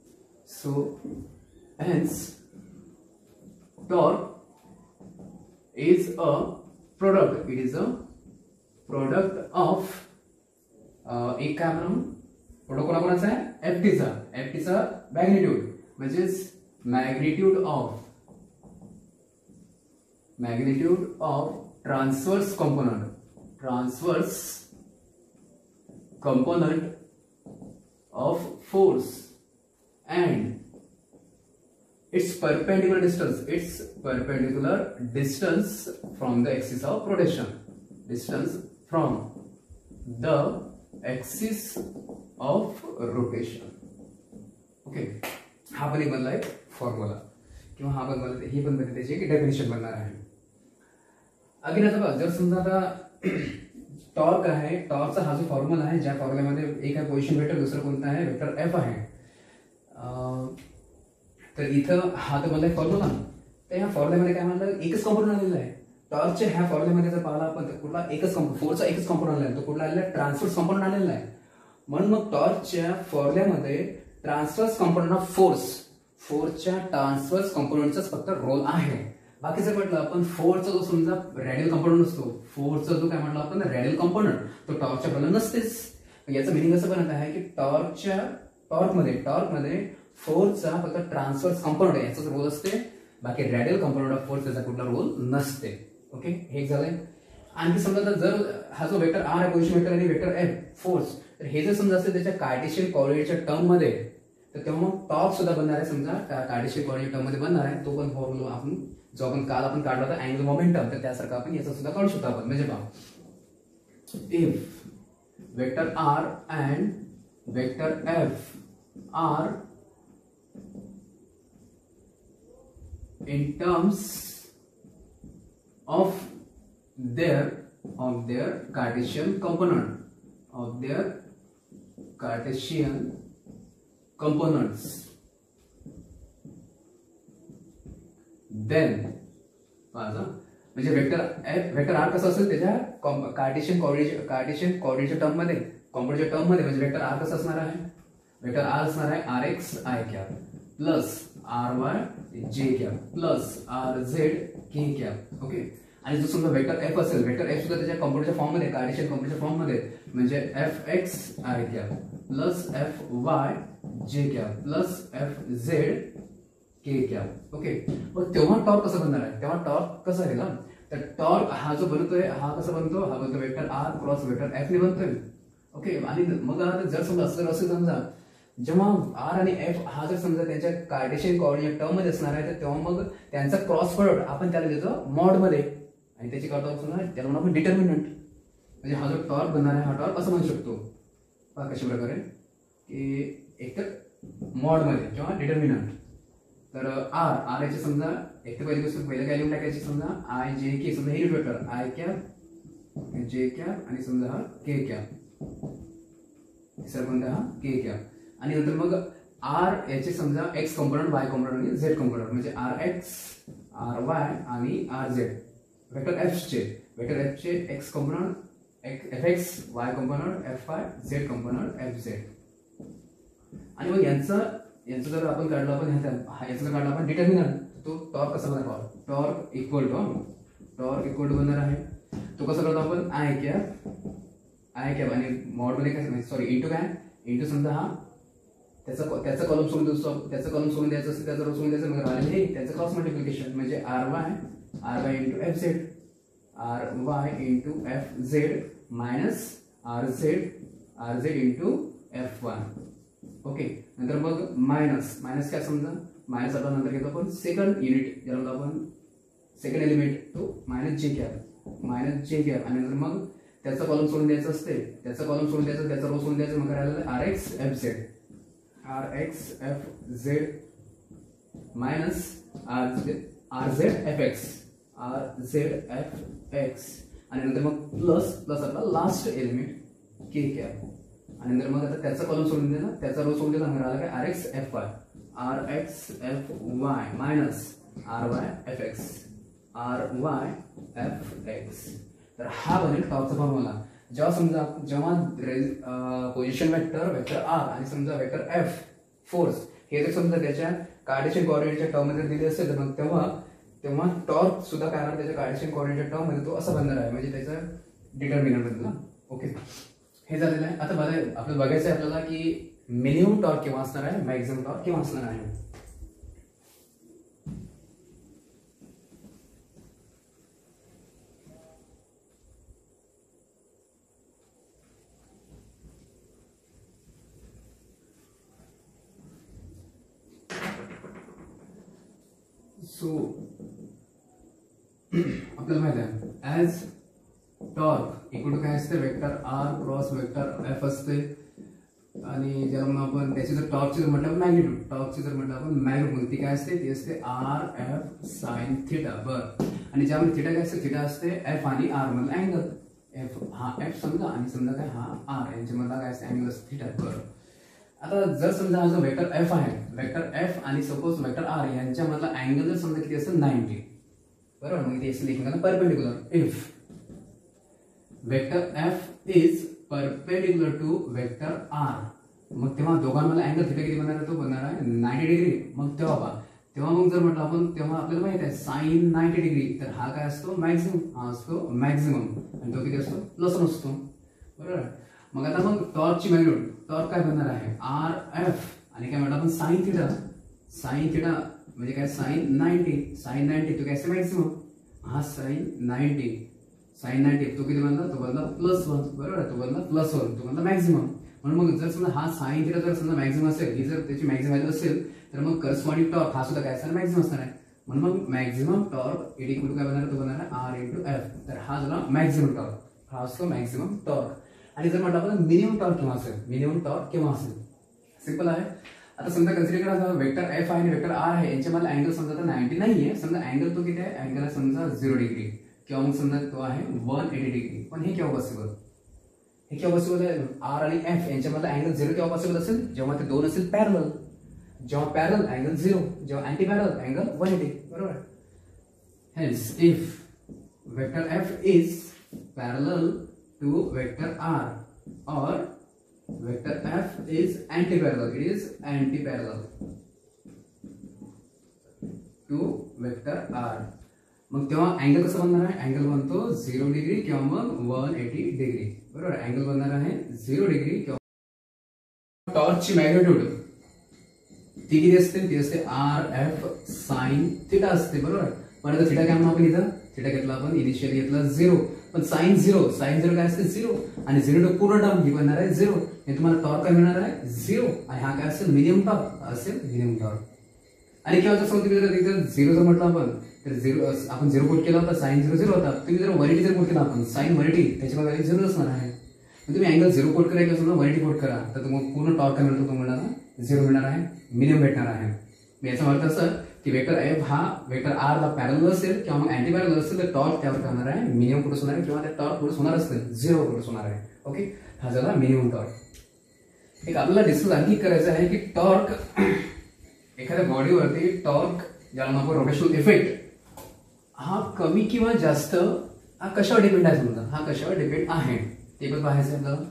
So hence torque is a product, it is a product of, एक काय म्हणून प्रोडक्ट कोणाकोणाचा आहे, एफ टीचा, एफ टीचा मॅग्निट्यूड म्हणजेच magnitude of magnitude of transverse component, transverse component of force and its perpendicular distance, its perpendicular distance from the axis of rotation, distance from the axis of rotation. Okay, हा पण एक बनला एक formula किंवा हा पण बनला, ही पण त्याची एक डेफिनेशन बनणार आहे. अगेन आता बघा, जर समजा आता टॉर्क आहे, टॉर्कचा हा जो फॉर्म्युला आहे, ज्या फॉर्म्युल्यामध्ये एक आहे पोझिशन वेक्टर, दुसरं कोणतं आहे वेक्टर एफ आहे. तर इथं हा तर बनलाय फॉर्म्युला. तर ह्या फॉर्म्युल्यामध्ये काय म्हणलं, एकच कॉम्पोनंट आलेला आहे. टॉर्कच्या ह्या फॉर्म्युल्यामध्ये जर पाहिला आपण कुठला एकच कॉम्पोनंट, फोर्सचा एकच कॉम्पोनंट आलेला आहे, तो कुठला आलेला आहे, ट्रान्सवर्स कॉम्पोनंट आलेला आहे. म्हणून मग टॉर्कच्या फॉर्म्युल्यामध्ये ट्रान्सवर्स कॉम्पोनंट ऑफ फोर्स, फोर्सच्या ट्रान्सवर्स कॉम्पोनंटचाच फक्त रोल आहे. बाकीचं म्हटलं आपण फोर्सचा जो समजा रॅडियल कॉम्पोनंट असतो, फोर्सचा जो काय म्हटलं आपण रॅडियल कॉम्पोनंट, तो टॉर्कच्या प्रमाणे नसतेच. याचं मिनिंग असं बनत आहे की टॉर्कच्या टॉर्कमध्ये टॉर्कमध्ये फोर्सचा फक्त ट्रान्सवर्स कॉम्पोनंट आहे, याचाच रोल असते. बाकी रॅडियल कॉम्पोनंट ऑफ फोर्स त्याचा कुठला रोल नसते. ओके, हे झालंय. आणखी समजा जर हा जो वेक्टर आर आहे, पोझिशन वेक्टर आणि वेक्टर एफ फोर्स, तर हे जर समजा असेल त्याच्या कार्टेशियन कोऑर्डिनेटच्या टर्म मध्ये, तर तेव्हा मग टॉर्क सुद्धा बनणार आहे. समजा कार्टेशियन कोऑर्डिनेट टर्म मध्ये बनणार आहे. तो पण फॉर्म्युला आपण जो आपण काल आपण काढला होता अँगल मोमेंटम, तर त्यासारखं आपण याचा सुद्धा काढू शकतो आपण. म्हणजे पहा, if vector R and vector F are in terms of their of their Cartesian component of their Cartesian components, then म्हणजे वेक्टर एफ वेक्टर आर कसं असेल त्याच्या कार्टेशियन कोऑर्डिनेट कार्टेशियन कोऑर्डिनेटच्या टर्म मध्ये कॉम्पोनंटच्या टर्म मध्ये, म्हणजे वेक्टर आर कसं असणार आहे, वेक्टर आर असणार आहे R X I cap plus R Y J cap plus R Z K cap. Okay, आणि जो समजा वेक्टर एफ असेल, वेक्टर एफ सुद्धा त्याच्या कॉम्पोनंटच्या फॉर्म मध्ये कार्टेशियन कॉम्पोनंटच्या फॉर्म मध्ये, म्हणजे F X I cap plus F Y J cap plus F Z K cap. Okay, मग तेव्हा टॉर्क कसं बनणार आहे, तेव्हा टॉर्क कसं आहे ना, तर टॉर्क हा जो बनतोय हा कसा बनतो, हा बनतो vector R cross vector F ने बनतोय. ओके, आणि मग जर समजा असं असेल, समजा जेव्हा आर आणि एफ हा जर समजा त्यांच्या कार्टेशियन कोऑर्डिनेट टर्म मध्ये असणार आहे, तर तेव्हा मग त्यांचा क्रॉस प्रोडक्ट आपण त्याला देतो मॉड मध्ये, आणि त्याची काढतो त्याला म्हणून आपण डिटर्मिनंट. म्हणजे हा जो टॉर्क बनणार आहे, हा टॉर्क असं म्हणू शकतो पहा कशा प्रकारे, की एक तर मॉड मध्ये किंवा डिटर्मिनंट. तर आर आर याचे समजा एक तर पहिली गोष्ट पहिलं काय लिहून टाकायची, समजा आय जे के, समजा हे vector I cap J cap आणि समजा हा के कॅप, तिसरा कोणता हा के कॅप. आणि नंतर मग आर याचे समजा एक्स कॉम्पोनंट, वाय कॉम्पोनंट आणि झेड कॉम्पोनंट, म्हणजे आर एक्स आर वाय आणि आर झेड. वेक्टर एफ चे वेक्टर एफ चे X component F X, Y component F Y, Z component F Z. आणि मग यांचा यांचं जर आपण काढलं आपण याचं जर काढलं आपण डिटर्मिनंट, तो टॉर्क कसा बनणार, torque equal to torque equal to बनणार आहे. तो कसा करतो आपण आय कॅप आय कॅप आणि मॉड मध्ये काय सॉरी इंटू काय इंटू समजा हा त्याचा त्याचा कॉलम सोडून देतो, त्याचा कॉलम सोडून द्यायचं असतं, त्याचा रो सोडून द्यायचं, मग राहिलेलं हे त्याचं क्रॉस मल्टिप्लिकेशन, म्हणजे R Y R Y into F Z R Y into F Z minus R Z R Z into F Y. Okay, नंतर मग मायनस मायनस काय समजा मायनस आता नंतर घेतो आपण सेकंड युनिट, ज्याला आपण सेकंड एलिमेंट तो minus J cap minus J cap, आणि नंतर मग त्याचा कॉलम सोडून द्यायचं असते, त्याचा कॉलम सोडून द्यायचं, त्याचा रो सोडून द्यायचं, मग राहिलेलं R X F Z R X F Z minus R R Z F X R Z F X, आणि नंतर मग प्लस प्लस आपला लास्ट एलिमेंट के कॅप, आणि नंतर मग आता त्याचा कॉलम सोडून दिला, त्याचा रो सोडून दिला, मग राहिला काय R X F Y R X F Y minus R Y F X R Y F X. तर हा बनेल टॉर्कचा फॉर्म्युला. जेव्हा समजा जेव्हा पोझिशन वेक्टर वेक्टर आर आणि समजा वेक्टर एफ फोर्स हे जर समजा त्याच्या कार्टेशियन कोऑर्डिनेटच्या टर्म मध्ये दिले असेल, तर मग तेव्हा तेव्हा टॉर्क सुद्धा काय त्याच्या कार्टेशियन कोऑर्डिनेटच्या टर्म मध्ये तो असा बनणार आहे, म्हणजे त्याचा डिटर्मिनंट बदलला. ओके, हे झालेलं आहे. आता बघा आपल्याला बघायचं आहे आपल्याला की मिनिमम टॉर्क केव्हा असणार आहे, मॅक्सिमम टॉर्क केव्हा असणार आहे. सो आपल्याला माहिती आहे ऍज टॉर्क इक्वल टू काय असते, vector R cross vector F असते. आणि ज्याला म्हणून आपण त्याची जर टॉर्कची जर म्हटलं मॅग्निट्यूड, टॉर्कची जर म्हटलं आपण मॅग्निट्यूड, ती काय असते, ती असते आर एफ साइन थिटा. बरं, आणि ज्यामध्ये थिटा काय असते, थिटा असते एफ आणि आर मधला अँगल. एफ हा एफ समजा आणि समजा काय हा आर, यांच्यामधला काय असते अँगल असते थिटा. बरं, आता जर समजा हा जो वेक्टर एफ आहे, वेक्टर एफ आणि सपोज वेक्टर आर यांच्यामधला अँगल जर समजा किती असेल नाईन्टी. बरोबर, मग ते असेल एकमेकांना perpendicular. If vector F is perpendicular to vector R, मग तेव्हा दोघांमधला अँगल थिटा किती बनणार आहे, तो बनणार आहे नाईन्टी डिग्री. मग तेव्हा पहा, तेव्हा मग जर म्हटलं आपण तेव्हा आपल्याला माहित आहे साइन नाईन्टी डिग्री, तर हा काय असतो मॅक्झिमम, हा असतो मॅक्झिमम, आणि तो किती असतो प्लस वन असतो. बरोबर, मग आता मग टॉर्कची मॅग्निट्यूड, टॉर्क काय बनणार आहे आर एफ, आणि काय म्हटलं आपण साइन थिटा, साइन थिटा म्हणजे काय साइन नाईन्टी, साइन नाईन्टी तो काय असते मॅक्झिमम, हा साइन नाईन्टी, साइन नाईन्टी तो किती बनला, तो बनला प्लस वन. बरोबर, तो बनला प्लस वन, तो बनला मॅक्झिमम. म्हणून मग जर समजा हा साइन थिटा जर समजा मॅक्झिमम असेल, ही जर त्याची मॅक्झिमम व्हॅल्यू असेल, तर मग करस्पॉन्डिंग टॉर्क हा सुद्धा काय असणार मॅक्झिमम असणार आहे. म्हणून मग maximum torque it equal to काय बनणार, तो बनणार आहे आर इंटू एफ. तर हा झाला मॅक्झिमम टॉर्क, हा असतो मॅक्झिमम टॉर्क. आणि जर म्हटलं आपण मिनिमम टॉर्क केव्हा असेल, मिनिमम टॉर्क केव्हा असेल, सिंपल आहे. आता समजा कन्सिडर करा वेक्टर एफ आहे आणि वेक्टर आर आहे, यांच्यामधला अँगल समजा तर नाईन्टी नाहीये, समजा अँगल तो किती आहे, अँगल आहे समजा झिरो डिग्री, किंवा मग समजा तो आहे वन एटी डिग्री. पण हे केव्हा पॉसिबल, हे केव्हा पॉसिबल आहे, आर आणि एफ यांच्यामधला अँगल झिरो केव्हा पॉसिबल असेल, जेव्हा ते दोन असेल पॅरलल. जेव्हा पॅरलल अँगल झिरो, जेव्हा anti parallel angle one eighty. बरोबर, hence if vector F is parallel to vector R or vector f is anti-parallel, it is anti-parallel to vector r. मग तेव्हा अँगल कसं बनणार आहे, अँगल बनतो zero degree किंवा मग वन एटी डिग्री. बरोबर, अँगल बनणार आहे झिरो डिग्री किंवा टॉर्कची मॅग्निट्यूड ती किती असते, ती असते आर एफ साइन थिटा असते. बरोबर, पण आता थिटा काय म्हणून आपण इथं थिटा घेतला, आपण इनिशियली घेतला झिरो, पण साइन झिरो, साइन झिरो काय असते झिरो, आणि झिरो टू पूर्ण टर्म ही बनणार आहे झिरो. हे तुम्हाला टॉर्क काय मिळणार आहे झिरो, आणि हा काय असेल मिनिमम टॉर्क असेल मिनिमम टॉर्क. आणि केव्हा जर समजा तिथं झिरो जर म्हटलं आपण, तर झिरो आपण झिरो कोट केला होता, साइन झिरो झिरो होता. तुम्ही जर वन एटी जर कोट केला आपण साइन वन एटी, त्याच्यामध्ये व्हॅल्यू झिरो असणार आहे. तुम्ही अँगल झिरो कोट करा किंवा समजा वन एटी कोट करा, तर तुम्हाला पूर्ण टॉर्क काय मिळतो, तुम्हाला झिरो मिळणार आहे, मिनिमम भेटणार आहे. याचा अर्थ असं की वेक्टर एफ हा वेक्टर आर ला पॅरलल असेल किंवा मग अँटी पॅरलल असेल, तर टॉर्क त्यावर काय होणार आहे मिनिमम प्रोड्यूस होणार आहे, किंवा त्या टॉर्क प्रोड्यूस होणार असेल झिरो प्रोड्यूस होणार आहे. ओके, हा झाला मिनिमम टॉर्क. एक आपल्याला डिस्कस आणखी करायचं आहे की टॉर्क एखाद्या बॉडीवरती टॉर्क ज्याला आपण रोटेशनल इफेक्ट हा कमी किंवा जास्त हा कशावर डिपेंड आहे, समजा हा कशावर डिपेंड आहे ते पण पाहायचं आहे आपल्याला.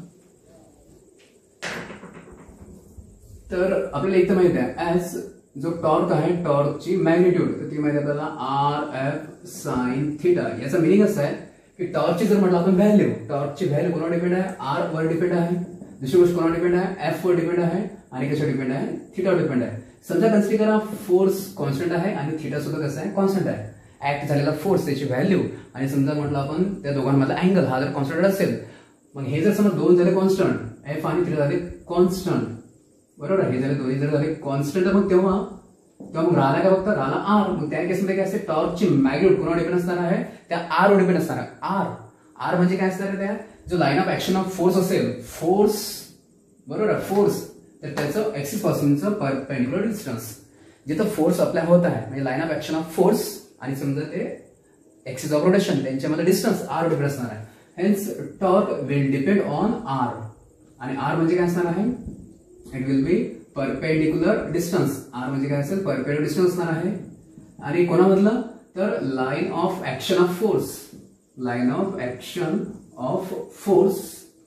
तर आपल्याला एक तर माहित आहे ऍज जो टॉर्क आहे टॉर्कची मॅग्निट्यूड, तर ती माहिती आपल्याला आर एफ साइन थिटा. याचा मिनिंग असं आहे की टॉर्कची जर म्हटलं आपण व्हॅल्यू, टॉर्कची व्हॅल्यू कोणावर डिपेंड आहे, आर वर डिपेंड आहे. दुसरी गोष्ट कोणावर डिपेंड आहे, एफ वर डिपेंड आहे, आणि कशावर डिपेंड आहे थिटावर डिपेंड आहे. समजा कन्सिडर करा फोर्स कॉन्स्टंट आहे आणि थिटा सुद्धा कसं आहे कॉन्स्टंट आहे. ऍक्ट झालेला फोर्स त्याची व्हॅल्यू, आणि समजा म्हटलं आपण त्या दोघांमधला अँगल हा जर कॉन्स्टंट असेल, मग हे जर समजा दोन झाले कॉन्स्टंट, एफ आणि थिटा झाले कॉन्स्टंट. बरोबर, हे झाले दोन्ही जर झाले कॉन्स्टंट, मग तेव्हा तेव्हा मग राहिला काय फक्त राहिला आर. मग त्या केसमध्ये काय असते टॉर्कची मॅग्निट्यूड कोणावर डिपेंड असणार आहे, त्या आर वर डिपेंड असणार आहे. आर आर म्हणजे काय असणार आहे, त्या जो line of action of force असेल, फोर्स बरोबर फोर्स, तर त्याचं एक्सिस पासूनचं परपेंडिक्युलर डिस्टन्स, जिथं फोर्स अप्लाय होत आहे म्हणजे line of action of force आणि समजा ते एक्सिस ऑफ रोटेशन त्यांच्यामध्ये डिस्टन्स आर डिपेंड असणार आहे. Hence torque will depend on R, आणि आर म्हणजे काय असणार आहे, it will be perpendicular distance. R म्हणजे काय असेल परपेंडिक्युलर डिस्टन्स असणार आहे. आणि कोणामधलं, तर line of action of force, line of action of force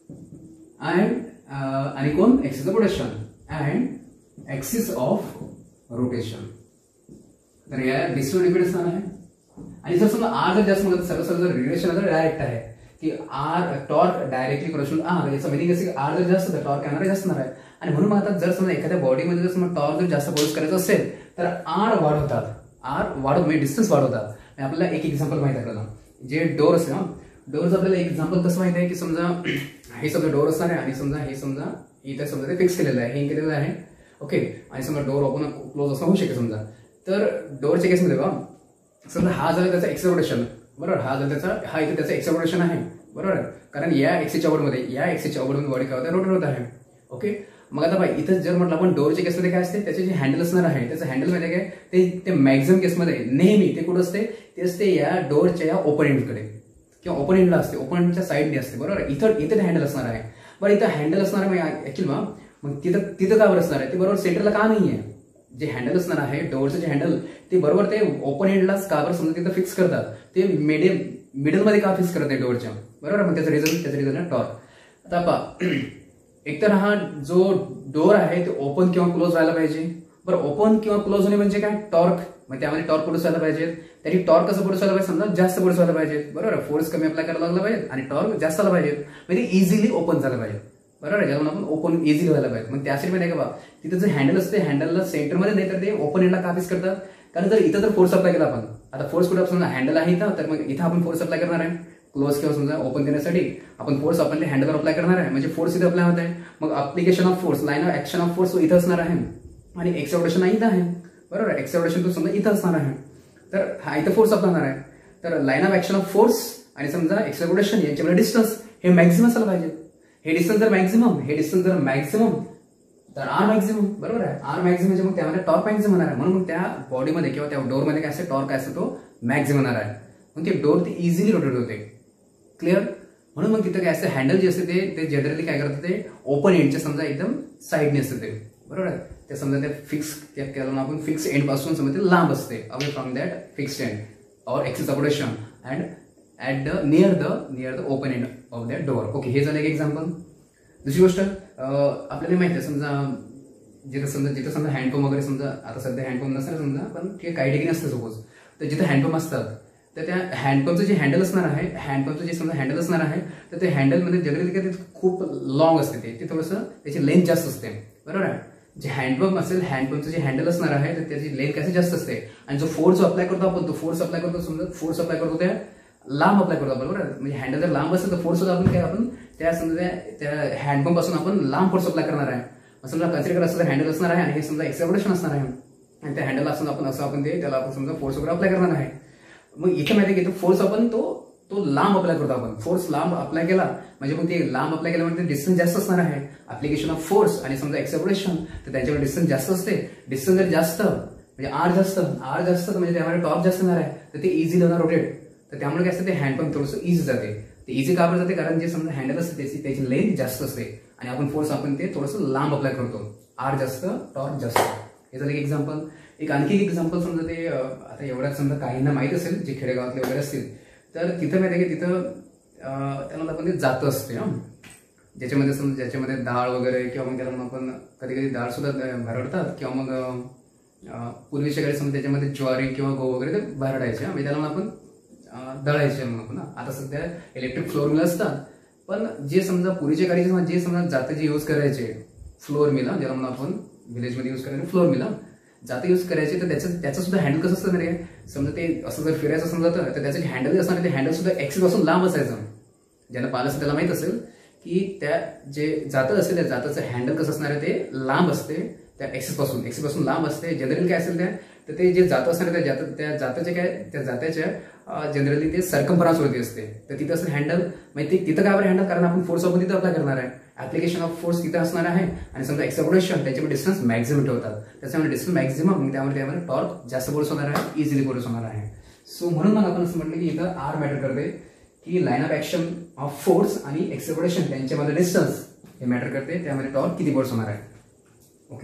and आणि कोण axis of rotation and axis of rotation. तर या डिस्टन्स डिपेंड असणार आहे. आणि जर समजा आर जर जास्त म्हणत सर्व सर्व रिलेशन जर डायरेक्ट आहे की आर टॉर्क डायरेक्टली करोशन आर, याचा मिनिंग असे की आर जर जास्त तर टॉर्क येणार जास्त आहे. आणि म्हणून आता जर समजा एखाद्या बॉडीमध्ये जर समजा टॉर्क जर जास्त प्रोड्यूस करायचं असेल तर आर वाढवतात, आर वाढवत म्हणजे डिस्टन्स वाढवतात. आपल्याला एक एक्झाम्पल माहिती आहे, आपल्याला जे डोर असते ना, डोरचं आपल्याला एक्झाम्पल कसं माहिती आहे की समजा हे समजा डोर असणार आहे आणि समजा हे समजा इथे समजा ते फिक्स केलेलं आहे, हे केलेलं आहे. ओके, आणि समजा डोर ओपन क्लोज असणं होऊ शकते समजा. तर डोरच्या केसमध्ये बघा समजा हा झाला त्याचा एक्सेलरेशन, बरोबर, हा झाला त्याचा हा इथे त्याचा एक्सेलरेशन आहे, बरोबर, कारण या एक्सिसच्या ओव्हरमध्ये या एक्सिसच्या ओव्हरमध्ये बॉडी काय होते रोटेट होत आहे. ओके, मग आता बाई इथं जर म्हटलं आपण डोअरच्या केसमध्ये काय असते, त्याचे जे हँडल असणार आहे त्याचं हँडल मध्ये काय ते ते मॅक्झिमम केसमध्ये नेहमी ते कुठं असते, ते असते या डोअरच्या या ओपन एंडकडे किंवा ओपन एंडला असते, ओपन एंडच्या साईडने असते, बरोबर. इथं इथं ते हँडल असणार आहे. बरं इथं हँडल असणार आहे ऍक्च्युअली मग तिथं तिथं का बरं असणार आहे, ते बरोबर सेंटरला का नाही आहे. जे हँडल असणार आहे डोअरचं जे हँडल ते बरोबर ते ओपन एंडलाच का बरं समजा तिथं फिक्स करतात, ते मिडियम मिडलमध्ये का फिक्स करत नाही डोअरच्या, बरोबर. मग त्याचं रिझन त्याचं रिझन आहे टॉर्क. आता पहा एकतर हा जो डोअर आहे ते ओपन किंवा क्लोज व्हायला पाहिजे, बरं. ओपन किंवा क्लोज होणे म्हणजे काय, टॉर्क. मग त्यामध्ये टॉर्क प्रोड्यूस व्हायला पाहिजे. तरी टॉर्क कसं प्रोड्यूस व्हायला पाहिजे, समजा जास्त प्रोड्यूस व्हायला पाहिजे, बरोबर. फोर्स कमी अप्लाय करायला लागला पाहिजे आणि टॉर्क जास्त आला पाहिजे, म्हणजे इझिली ओपन झालं पाहिजे, बरोबर. ज्यामुळे आपण ओपन इझिली व्हायला पाहिजे. मग त्यासाठी माहिती आहे का बा, तिथं जे हँडल असते हँडलला सेंटरमध्ये नाही तर ते ओपन एंडला का फिक्स करतात, कारण जर इथं जर फोर्स अप्लाय केला आपण, आता फोर्स कुठे समजा हँडल आहे इथं, तर मग इथं आपण फोर्स अप्लाय करणार आहे क्लोज किंवा समजा ओपन करण्यासाठी आपण फोर्स आपण हँडलवर अप्लाय करणार आहे, म्हणजे फोर्स इथं अप्लाय होत आहे. मग application of force, line of action of force इथं असणार आहे आणि एक्सेलरेशन इथं आहे, बरोबर. एक्सेलरेशन तो समजा इथं असणार आहे, तर हा इथं फोर्स अप्लाय होणार आहे. तर line of action of force आणि समजा एक्सेलरेशन यांच्यामध्ये डिस्टन्स हे मॅक्झिमम असायला पाहिजे. हे डिस्टन्स जर मॅक्झिमम हे डिस्टन्स जर मॅक्झिमम तर आर मॅक्झिमम, बरोबर आहे. आर मॅक्झिमम म्हणजे मग त्यामध्ये टॉर्क मॅक्झिमम होणार आहे, म्हणून मग त्या बॉडीमध्ये किंवा त्या डोअरमध्ये काय असते टॉर्क असतो तो मॅक्झिमम होणार आहे. मग ते डोअर ते इझिली रोटेट होते, क्लिअर. म्हणून मग तिथं काय असते हँडल जे असते ते ते जनरली काय करतात ते ओपन एंडच्या समजा एकदम साईडने असते ते, बरोबर आहे. ते समजा ते फिक्स केलं आपण फिक्स एंड पासून समजा ते लांब असते, away from that fixed end or axis operation and at the near the near the open end of that door. Okay, हे झालं एक एक्झाम्पल. दुसरी गोष्ट आपल्याला माहिती आहे समजा जिथं समजा जिथं समजा हँडपंप वगैरे समजा आता सध्या हँडपंप नसतं समजा, पण ते काही ठिकाणी असतं सपोज, तर जिथं हँडपंप असतात तर त्या हँडपंपचं जे हँडल असणार आहे हँडपंपचं जे समजा हँडल असणार आहे तर ते हँडलमध्ये जनरली काय ते खूप लॉंग असते, ते ते थोडंसं त्याची लेंथ जास्त असते, बरोबर आहे. जे हँडपंप असेल हँडपंपचं जे हँडल असणार आहे तर त्याची लेंथ कशी जास्त असते आणि जो फोर्स अप्लाय करतो आपण तो फोर्स अप्लाय करतो समजा फोर्स अप्लाय करतो त्या लांब अप्लाय करतो, बरोबर. म्हणजे हँडल जर लांब असेल तर फोर्स होता आपण काय आपण त्या समजा त्या हँडपंप पासून आपण लांब फोर्स अप्लाय करणार आहे. समजा कन्सिडर असं हँडल असणार आहे आणि हे समजा एक्सेलरेशन असणार आहे आणि त्या हँडल असून आपण असं आपण ते त्याला आपण समजा फोर्स वगैरे अप्लाय करणार आहे. मग इथे माहिती आहे की तो फोर्स आपण तो तो लांब अप्लाय करतो आपण, फोर्स लांब अप्लाय केला म्हणजे मग ते लांब अप्लाय केल्यामुळे डिस्टन्स जास्त असणार आहे. ऍप्लिकेशन ऑफ फोर्स आणि समजा एक्सेलरेशन तर त्यांच्यावर डिस्टन्स जास्त असते. डिस्टन्स जर जास्त म्हणजे आर जास्त आर जास्त म्हणजे त्यामध्ये टॉर्क जास्त येणार आहे तर ते इझी होणार रोटेट. तर त्यामुळे काय असतं ते हँडपंप थोडंसं इझी जाते. ते इझी का जाते कारण जे समजा हँडल असते त्याची त्याची लेंथ जास्त असते आणि आपण फोर्स आपण ते थोडंसं लांब अप्लाय करतो, आर जास्त टॉर्क जास्त. हे झालं एक एक्झाम्पल. एक आणखी एक एक्झाम्पल समजा ते आता एवढ्यात समजा काहींना माहित असेल जे खेडेगावातले वगैरे असतील तर तिथं माहिती आहे की तिथं त्याला आपण ते जातं असते हा ज्याच्यामध्ये समजा ज्याच्यामध्ये डाळ वगैरे किंवा मग त्याला आपण कधी कधी डाळ सुद्धा भरडतात किंवा मग पूर्वीच्या काळी समजा त्याच्यामध्ये ज्वारी किंवा गहू वगैरे ते भरडायचे म्हणजे त्याला आपण दळायचे म्हणून ना. आता सध्या इलेक्ट्रिक फ्लोर मिल असतात पण जे समजा पूर्वीच्या काळी जे समजा जातं जे यूज करायचे फ्लोर मिल ज्याला म्हणून आपण व्हिलेजमध्ये यूज करायचे फ्लोर मिल जातं यूज करायचे तर त्याचं त्याचं सुद्धा हँडल कसं असतं नाही समजा ते असं जर फिरायचं समजा तर त्याचं जे हँडल असणार ते हँडल सुद्धा एक्सिस पासून लांब असायचं. ज्यांना पाहिलं असेल त्याला माहित असेल की त्या जे जातं असेल त्या जाताचं हँडल कसं असणार आहे ते लांब असते त्या एक्सिस पासून एक्सिस पासून लांब असते. जनरली काय असेल त्या तर ते जे जातं असणार त्या जात त्या जाताचे काय त्या जात्याच्या जनरली ते सर्कम्फरन्स वरती असते. तर तिथं असं हँडल म्हणजे तिथं काय हँडल कारण आपण फोर्स आपण तिथं अप्लाय करणार आहे. ऍप्लिकेशन ऑफ फोर्स तिथं असणार आहे आणि समजा एक्सेलरेशन त्याच्यामध्ये डिस्टन्स मॅक्झिमम ठेवतात त्याच्यामध्ये डिस्टन्स मॅक्झिमम त्यामुळे त्यामध्ये टॉर्क जास्त प्रोड्यूस होणार आहे इझिली प्रोड्यूस होणार आहे. सो म्हणून मग आपण असं म्हटलं की इथं आर मॅटर करते की line of action of force आणि एक्सेलरेशन त्यांच्यामध्ये डिस्टन्स हे मॅटर करते त्यामध्ये टॉर्क किती प्रोड्यूस होणार आहे. ओके,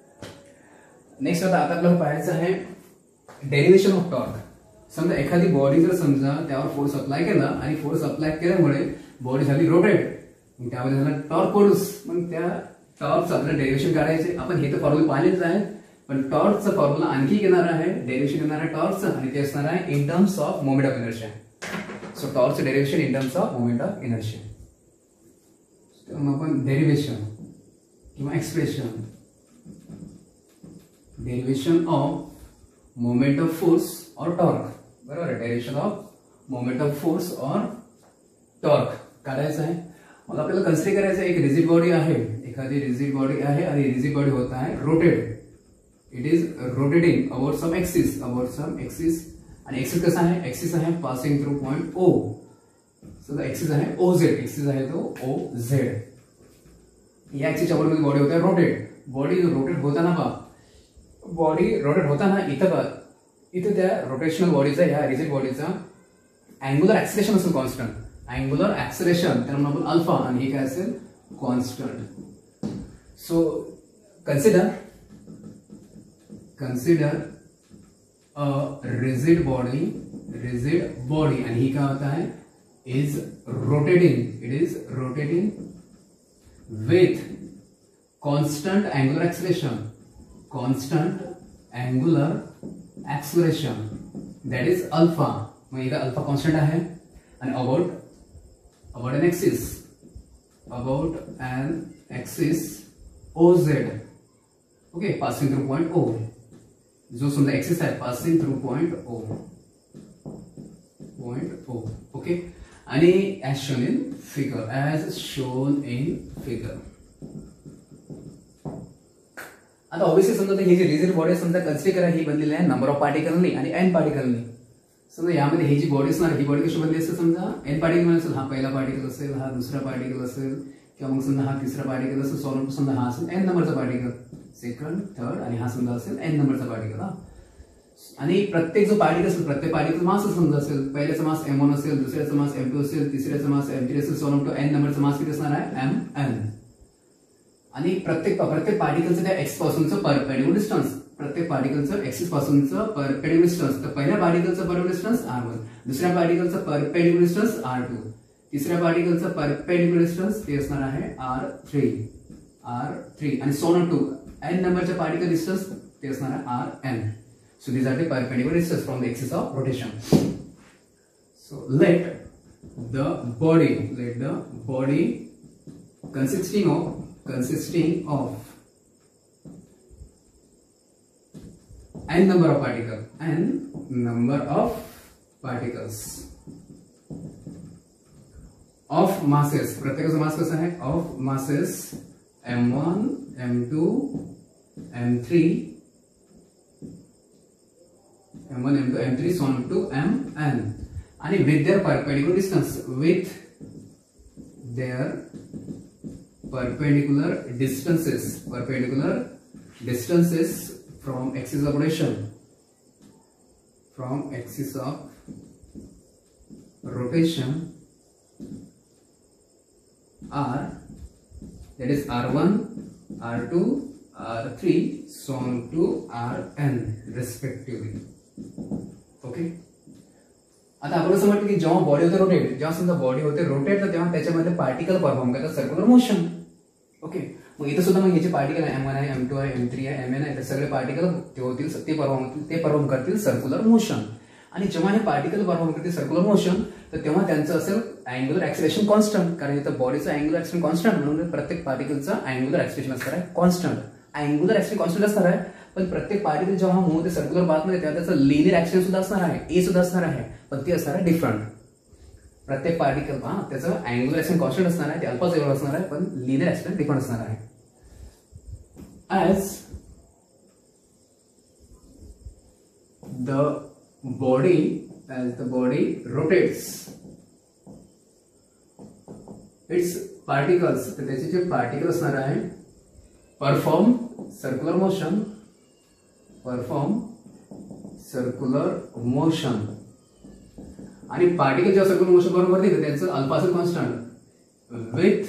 नेक्स्ट आता आता आपल्याला पाहायचं आहे डेरिव्हेशन ऑफ टॉर्क. समजा एखादी बॉडी जर समजा त्यावर फोर्स अप्लाय केला आणि फोर्स अप्लाय केल्यामुळे बॉडी झाली रोटेट मग त्यामध्ये झाला टॉर्क प्रोड्यूस. मग त्या टॉर्कचं आपल्याला डेरिव्हेशन काढायचे. आपण हे तर फॉर्म्युला पाहिलेच आहे पण टॉर्कचं फॉर्म्युला आणखी येणार आहे डेरिव्हेशन येणार आहे टॉर्कचं आणि ते असणार आहे in terms of moment of inertia. So टॉर्कचं derivation in terms of moment of inertia. आपण डेरिव्हेशन किंवा expression derivation of moment of force or torque बरोबर आहे. Derivation of moment of force or torque काढायचं आहे. मग आपल्याला कन्सिडर करायचं एक रिजिड बॉडी आहे एखादी रिजिड बॉडी आहे आणि रिजिड बॉडी होत आहे rotate. It is rotating about some axis about some axis आणि एक्सिस कसा आहे एक्सिस आहे passing through point O. So axis आहे ओ झेड एक्सिस आहे तो ओ झेड या ऍक्सिसच्या बरोबर बॉडी होते रोटेट. बॉडी रोटेट होताना पहा, बॉडी रोटेट होताना इथं पहा, इथं त्या रोटेशनल बॉडीचा ह्या रिजिड बॉडीचा अँग्युलर ऍक्सिलेशन असेल कॉन्स्टंट. अँग्युलर ऍक्सिलेशन त्याला आपण अल्फा आणि हे काय असेल constant. So consider consider a rigid body, rigid body आणि ही क्या होता है is rotating, it is rotating with constant angular acceleration, constant angular acceleration that is alpha. मग इथं अल्फा कॉन्स्टंट आहे आणि about about an axis, about an axis O Z. Okay, passing through point O, जो समजा axis आहे passing through point O, point O. Okay, आणि as shown in figure, as shown in figure. आता obviously समजा ही जी rigid body समजा consider करा, ही बनलेली आहे नंबर ऑफ पार्टिकलनी आणि एन पार्टिकलनी. समजा यामध्ये ही जी बॉडी असणार, ही बॉडी कशी बनली असेल, समजा एन पार्टिकल असेल, हा पहिला पार्टिकल असेल, हा दुसरा पार्टिकल असेल, किंवा मग समजा हा तिसरा पार्टिकल असेल, सॉल्व समजा हा असेल एन नंबरचा पार्टिकल, सेकंड थर्ड, आणि हा समजा असेल एन नंबरचा पार्टिकल. हा, आणि प्रत्येक जो पार्टिकल असेल, प्रत्येक पार्टिकल मास समजा असेल, पहिल्याचा मास एम वन असेल, दुसऱ्याचा मास एम टू असेल, तिसऱ्याचा मास एम थ्री असेल, सॉल्व टू एन नंबरचा मास किती असणार आहे एम एन. आणि प्रत्येक प्रत्येक पार्टिकलचं त्या एक्स पासूनचं परपेंडिक्युलर डिस्टन्स, प्रत्येक पार्टिकलचं एक्सिस पासूनचं परपेंडिक्युलर डिस्टन्स. तर पहिल्या पार्टिकलचं परपेंडिक्युलर डिस्टन्स आर वन, दुसऱ्या पार्टिकलचं परपेंडिक्युलर डिस्टन्स आर टू, तिसऱ्या पार्टिकलचं परपेंडिक्युलर डिस्टन्स ते असणार आहे आर थ्री, आर थ्री, आणि सोन टू एन नंबरच्या पार्टिकल डिस्टन्स ते असणार आहे R N. So these are the perpendicular distance from the axis of rotation. So let the body, let the body consisting of consisting of n number of particles, n number of particles of masses. प्रत्येकाचा मास कसा आहे, of masses M one, M two, M three, M one, M two, M three, so on to mn, and with their perpendicular distance, with their perpendicular distances, perpendicular distances from axis of rotation, from axis of rotation are, that is r one, r two, r three, so on to rn respectively. Okay, आता आपण असं म्हटलं की जेव्हा body होते rotate, जेव्हा समजा body होते रोटेट, तर तेव्हा त्याच्यामध्ये पार्टिकल परफॉर्म करतात सर्क्युलर मोशन. ओके, मग इथं सुद्धा मग याचे पार्टिकल एम वन आहे, एम टू आहे, एम थ्री आहे, एम एन आहे, ते सगळे पार्टिकल ते होतील, ते परफॉर्म होतील, ते परफॉर्म करतील सर्क्युलर मोशन. आणि जेव्हा हे पार्टिकल परफॉर्म करतील सर्क्युलर मोशन, तर तेव्हा त्यांचं असेल अँग्युलर ऍक्सिलेशन कॉन्स्टंट, कारण इथं बॉडीचं अँग्युलर ऍक्सिलेशन कॉन्स्टंट, म्हणून प्रत्येक पार्टिकलचं अँग्युलर ऍक्सिलेशन असणार आहे कॉन्स्टंट. अँग्युलर ऍक्सिलेशन कॉन्स्टंट असणार आहे, पण प्रत्येक पार्टिकल जेव्हा मूव्ह होते सर्क्युलर पाथमध्ये तेव्हा त्याचं लिनियर ऍक्सिलेशन सुद्धा असणार आहे, ए सुद्धा असणार आहे, पण ते असणार आहे डिफरंट. प्रत्येक पार्टिकल हा त्याचं अँग्युलर ऍक्सिलेशन कॉन्स्टंट असणार आहे, ते अल्फा झेरो असणार आहे, पण लिनियर ऍक्सिलेशन डिफरंट असणार आहे. As the body as the body rotates its particles, तर त्याचे जे पार्टिकल असणार आहे perform circular motion, perform circular motion. आणि पार्टिकल जेव्हा सर्क्युलर मोशन बरोबर नाही, तर त्यांचं अल्फा असेल constant with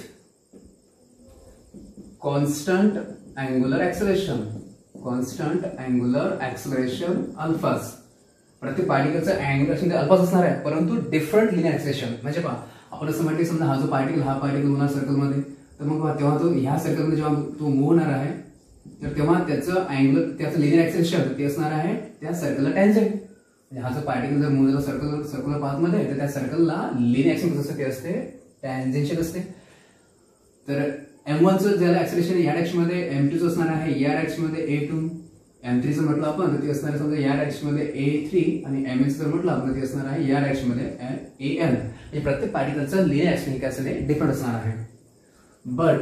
constant angular acceleration, constant angular acceleration alphas. प्रत्येक पार्टिकलचं अँग्युलर ऍक्सिलेशन अल्फास असणार आहे, परंतु डिफरंट लिनियर ऍक्सिलेशन. म्हणजे पहा, आपण असं म्हटलं समजा हा जो पार्टिकल हा पार्टिकल होणार सर्कलमध्ये, तर मग तेव्हा तो ह्या सर्कलमध्ये जेव्हा तो मूव्ह होणार आहे, तर तेव्हा त्याचं अँग्युलर त्याचं लिनियर ऍक्सिलेशन ते असणार आहे त्या सर्कलला टॅन्जंट. म्हणजे हा जो पार्टिकल जर मूव्ह झाला सर्कल सर्क्युलर पाथमध्ये, तर त्या सर्कलला लिनियर ऍक्सिलेशन कसं ते असते टॅन्जेन्शियल असते. तर एम वनचं ज्याला ऍक्सिलेशन या डायरेक्शनमध्ये, एम टूचं असणार आहे या डायरेक्शनमध्ये ए टू, एम थ्रीचं म्हटलं आपण तर ते असणार आहे समजा या डायरेक्शनमध्ये ए थ्री, आणि एम एनचं जर म्हटलं आपण ते असणार आहे या डायरेक्शनमध्ये ए एन. म्हणजे प्रत्येक पार्टिकलचं लिनियर ऍक्सिलेशन काय असेल डिफरंट असणार आहे. But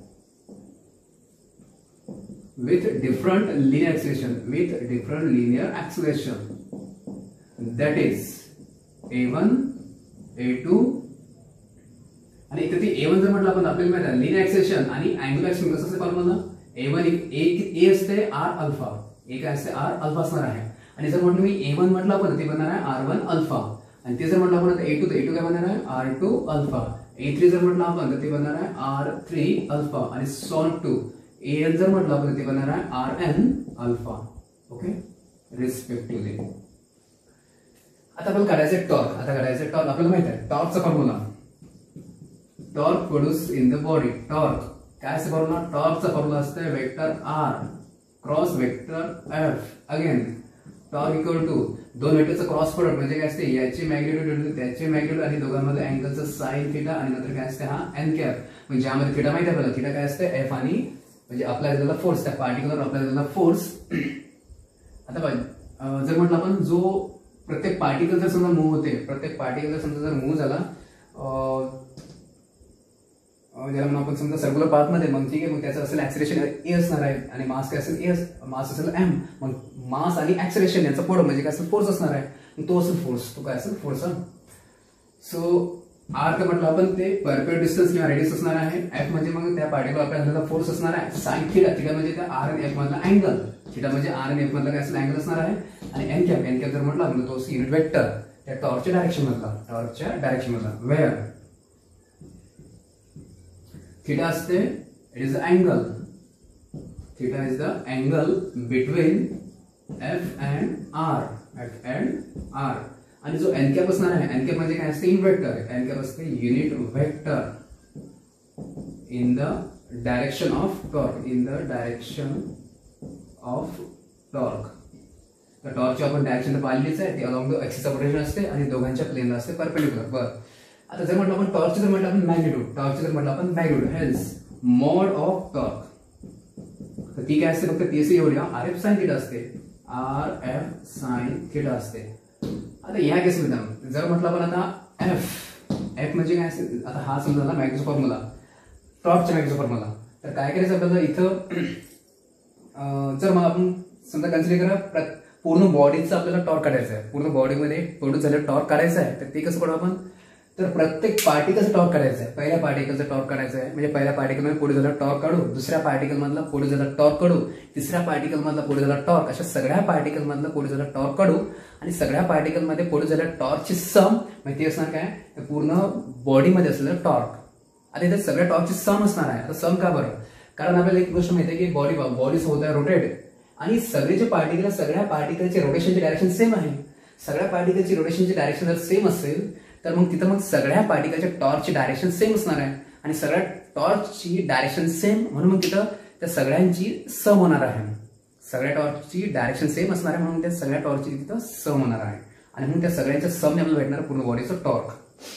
with different linear acceleration, with different linear acceleration, that is a one, a two, आणि इथे ती ए वन जर म्हटलं आपण आपल्याला माहिती आहे लिनियर ऍक्सेलरेशन आणि अँग्युलर ऍक्सेलरेशन कसं असते फॉर्म्युला ए वन ए असते आर अल्फा, ए काय असते आर अल्फा असणार आहे. आणि जर म्हटलं मी ए वन म्हटलं आपण ते बनणार आहे आर वन अल्फा, आणि ते जर म्हटलं आपण ए टू तर ए टू काय बनणार आहे R two alpha, A three जर म्हटलं आपण तर ते बनणार आहे आर थ्री अल्फा, आणि सॉन टू ए एन जर म्हटलं आपण ते बनणार आहे R N alpha. Okay respectively. आता आपण काढायचं टॉर्क. आता काढायचं टॉर्क आपल्याला माहित आहे टॉर्कचा formula torque produce in the body. Torque काय असते फॉर्म्युला, टॉर्कचा फॉर्म्युला असते vector R cross vector F. Again torque equal to दोन वेक्टरचं क्रॉस प्रोडक्ट म्हणजे काय असते याची मॅग्निट्यूड त्याचे मॅग्निट्यूड आणि दोघांमध्ये अँगलचं साइन थिटा, आणि नंतर काय असते हा एन कॅप, म्हणजे ज्यामध्ये थिटा माहिती आहे आपल्याला थिटा काय असते एफ आणि म्हणजे अप्लाय झालेला फोर्स, त्या पार्टिकलवर अप्लाय झालेला फोर्स. आता बघा जर म्हटलं आपण जो प्रत्येक पार्टिकल जर समजा मूव्ह होते, प्रत्येक पार्टिकल जर समजा जर मूव्ह झाला ज्याला म्हणून आपण समजा सर्क्युलर पाथ मध्ये, मग ठीक आहे मग त्याचं असेल ऍक्सेलरेशन ए असणार आहे आणि मास काय असेल ए, मास असेल एम, मग मास आणि ऍक्सेलरेशन याचा प्रोडक्ट म्हणजे काय असेल फोर्स असणार आहे, मग तो असेल फोर्स, तो काय असेल फोर्स. सो आर का म्हटलं आपण ते परपेंडिक्युलर डिस्टन्स किंवा रेडियस असणार आहे, एफ म्हणजे मग त्या पार्टिकल आपल्याला फोर्स असणार आहे, साइन थिटा, थिटा म्हणजे त्या आर आणि एफ मधला अँगल, थिटा म्हणजे आर आणि एफ मधला काय असेल अँगल असणार आहे, आणि एन कॅप, एन कॅप जर म्हटलं आपण तो युनिट वेक्टर त्या टॉर्कच्या डायरेक्शन मधला, टॉर्कच्या डायरेक्शन मधला, वेअर थिटा असते it is the angle, theta is the angle between F and R, F and R. आणि जो एन कॅप असणार आहे, एन कॅप म्हणजे काय असते इन वेक्टर, एन कॅप असते unit vector in the direction of torque, in the direction of torque. तर टॉर्कची आपण डायरेक्शन तर पाहिलीच आहे, ती along the axis of rotation असते आणि दोघांच्या प्लेनला असते परपेंडिक्युलर. बरं आता जर म्हटलं आपण टॉर्कचे जर म्हटलं आपण मॅग्निट्यूड, टॉर्कचे जर म्हटलं आपण मॅग्निट्यूड हेल्स मोड ऑफ टॉर्क, तर ती काय असते फक्त ती अशी एवढी आर एफ साइन थिटा असते, आर एफ साइन थिटा असते. आता या केसमध्ये जर म्हटलं आपण आता एफ, एफ म्हणजे काय असेल, आता हा समजा मॅग्नेटिक फॉर्म्युला टॉर्कच्या मॅग्नेटिक फॉर्म्युला, तर काय करायचं आपल्याला इथं जर मग आपण समजा कन्सिडर करा पूर्ण बॉडीचं आपल्याला टॉर्क काढायचं आहे, पूर्ण बॉडीमध्ये प्रोड्यूस झालेलं टॉर्क काढायचं आहे, तर ते कसं करू आपण, तर प्रत्येक पार्टिकलचं टॉर्क काढायचं आहे. पहिल्या पार्टिकलचं टॉर्क काढायचं आहे म्हणजे पहिल्या पार्टिकल मध्ये पुढे झालेला टॉर्क काढू, दुसऱ्या पार्टिकल मधला पुढे झालेला टॉर्क काढू, तिसऱ्या पार्टिकल मधला पुढे झालेला टॉर्क, अशा सगळ्या पार्टिकल मधला पुढे झालेला टॉर्क काढू, आणि सगळ्या पार्टिकल मध्ये पुढे झालेल्या टॉर्कची सम म्हणजे ते असणार काय पूर्ण बॉडीमध्ये असलेलं टॉर्क. आता इथे सगळ्या टॉर्कची सम असणार आहे. आता सम का बरं, कारण आपल्याला एक गोष्ट माहिती आहे की बॉडी बॉडीज होत आहे रोटेट, आणि सगळे जे पार्टिकल सगळ्या पार्टिकलचे रोटेशनची डायरेक्शन सेम आहे. सगळ्या पार्टिकलची रोटेशनची डायरेक्शन जर सेम असेल तर मग तिथं मग सगळ्या पार्टिकलच्या टॉर्चची डायरेक्शन सेम असणार आहे, आणि सगळ्या टॉर्चची डायरेक्शन सेम म्हणून मग तिथं त्या सगळ्यांची सम होणार आहे. सगळ्या टॉर्चची डायरेक्शन सेम असणार आहे म्हणून त्या सगळ्या टॉर्चची तिथं सम होणार आहे, आणि म्हणून त्या सगळ्यांच्या समने आपल्याला भेटणार पूर्ण बॉडीचं टॉर्क.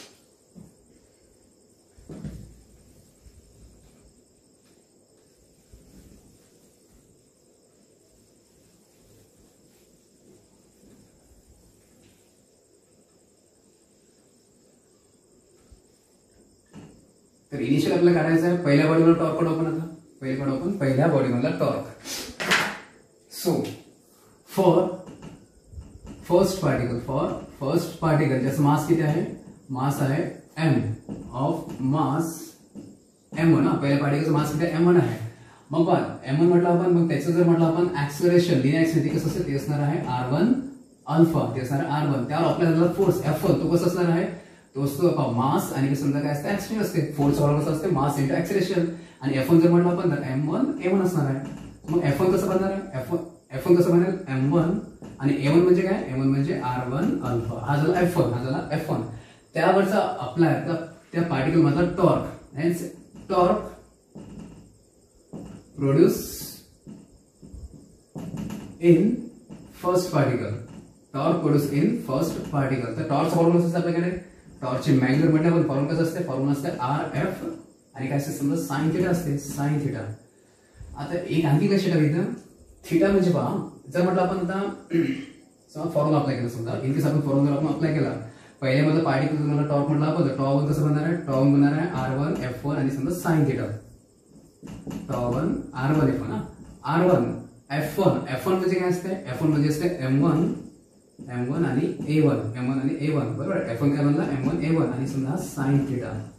तर इनिशियल आपल्याला काढायचं आहे पहिल्या बॉडीमधला टॉर्क काढू आपण. आता पहिले काढू आपण पहिल्या बॉडीमधला torque. So for first particle, for first particle ज्याचं मास किती आहे, मास आहे M, of mass M one. पहिल्या पार्टिकलचं मास किती एम वन आहे. मग पण एम वन म्हटलं आपण, मग त्याचं जर म्हटलं आपण ऍक्सेलरेशन लिनियर ऍक्सेलरेशन कसं असेल ते असणार आहे आर वन अल्फा, ते असणार आहे आर वन. त्यावर आपल्याला फोर्स एफ वन तो कसं असणार आहे, तो असतो मास आणि समजा काय असतं ऍक्सिलेशन असते, फोर्स ऑर्डर कसं असते मास इंटू ऍक्सिलेशन, आणि एफ वन जर म्हटलं आपण तर एम वन ए वन असणार आहे. मग एफ वन कसं बनणार आहे, एफ वन एफ वन कसं बनेल एम वन, आणि ए वन म्हणजे काय, ए वन म्हणजे आर वन अल्फा. हा झाला एफ वन, हा झाला एफ वन. त्यावरचा अप्लाय त्या पार्टिकल मधला torque, hence torque produce in first particle, torque produce in first particle. तर टॉर्क फॉर्म्युला असते आपल्याकडे, टॉर्कचे मॅग्निट्यूड म्हटलं आपण फॉर्म्युला कसं असते, फॉर्म्युला असते आर एफ आणि काय असते समजा साइन थिटा असते, साइन थिटा. आता एक आणखी कशी टाका इथं थिटा म्हणजे पहा, जर म्हटलं आपण आता समजा फॉर्म्युला अप्लाय केला, समजा इन केस आपण फॉर्म्युला आपण अप्लाय केला, पहिल्या मधला पार्टिकल तुम्हाला टॉर्क म्हटलं आपण, टॉ वन कसं बनणार आहे, टॉ वन बनणार आहे आर वन एफ वन आणि समजा sine theta, tau one R one F one. R one F one, F one म्हणजे काय असते, एफ वन म्हणजे असते एम वन एम वन आणि ए वन, एम वन आणि ए वन बरोबर. एफ वन काय बनला एम वन ए वन आणि समजा sine theta.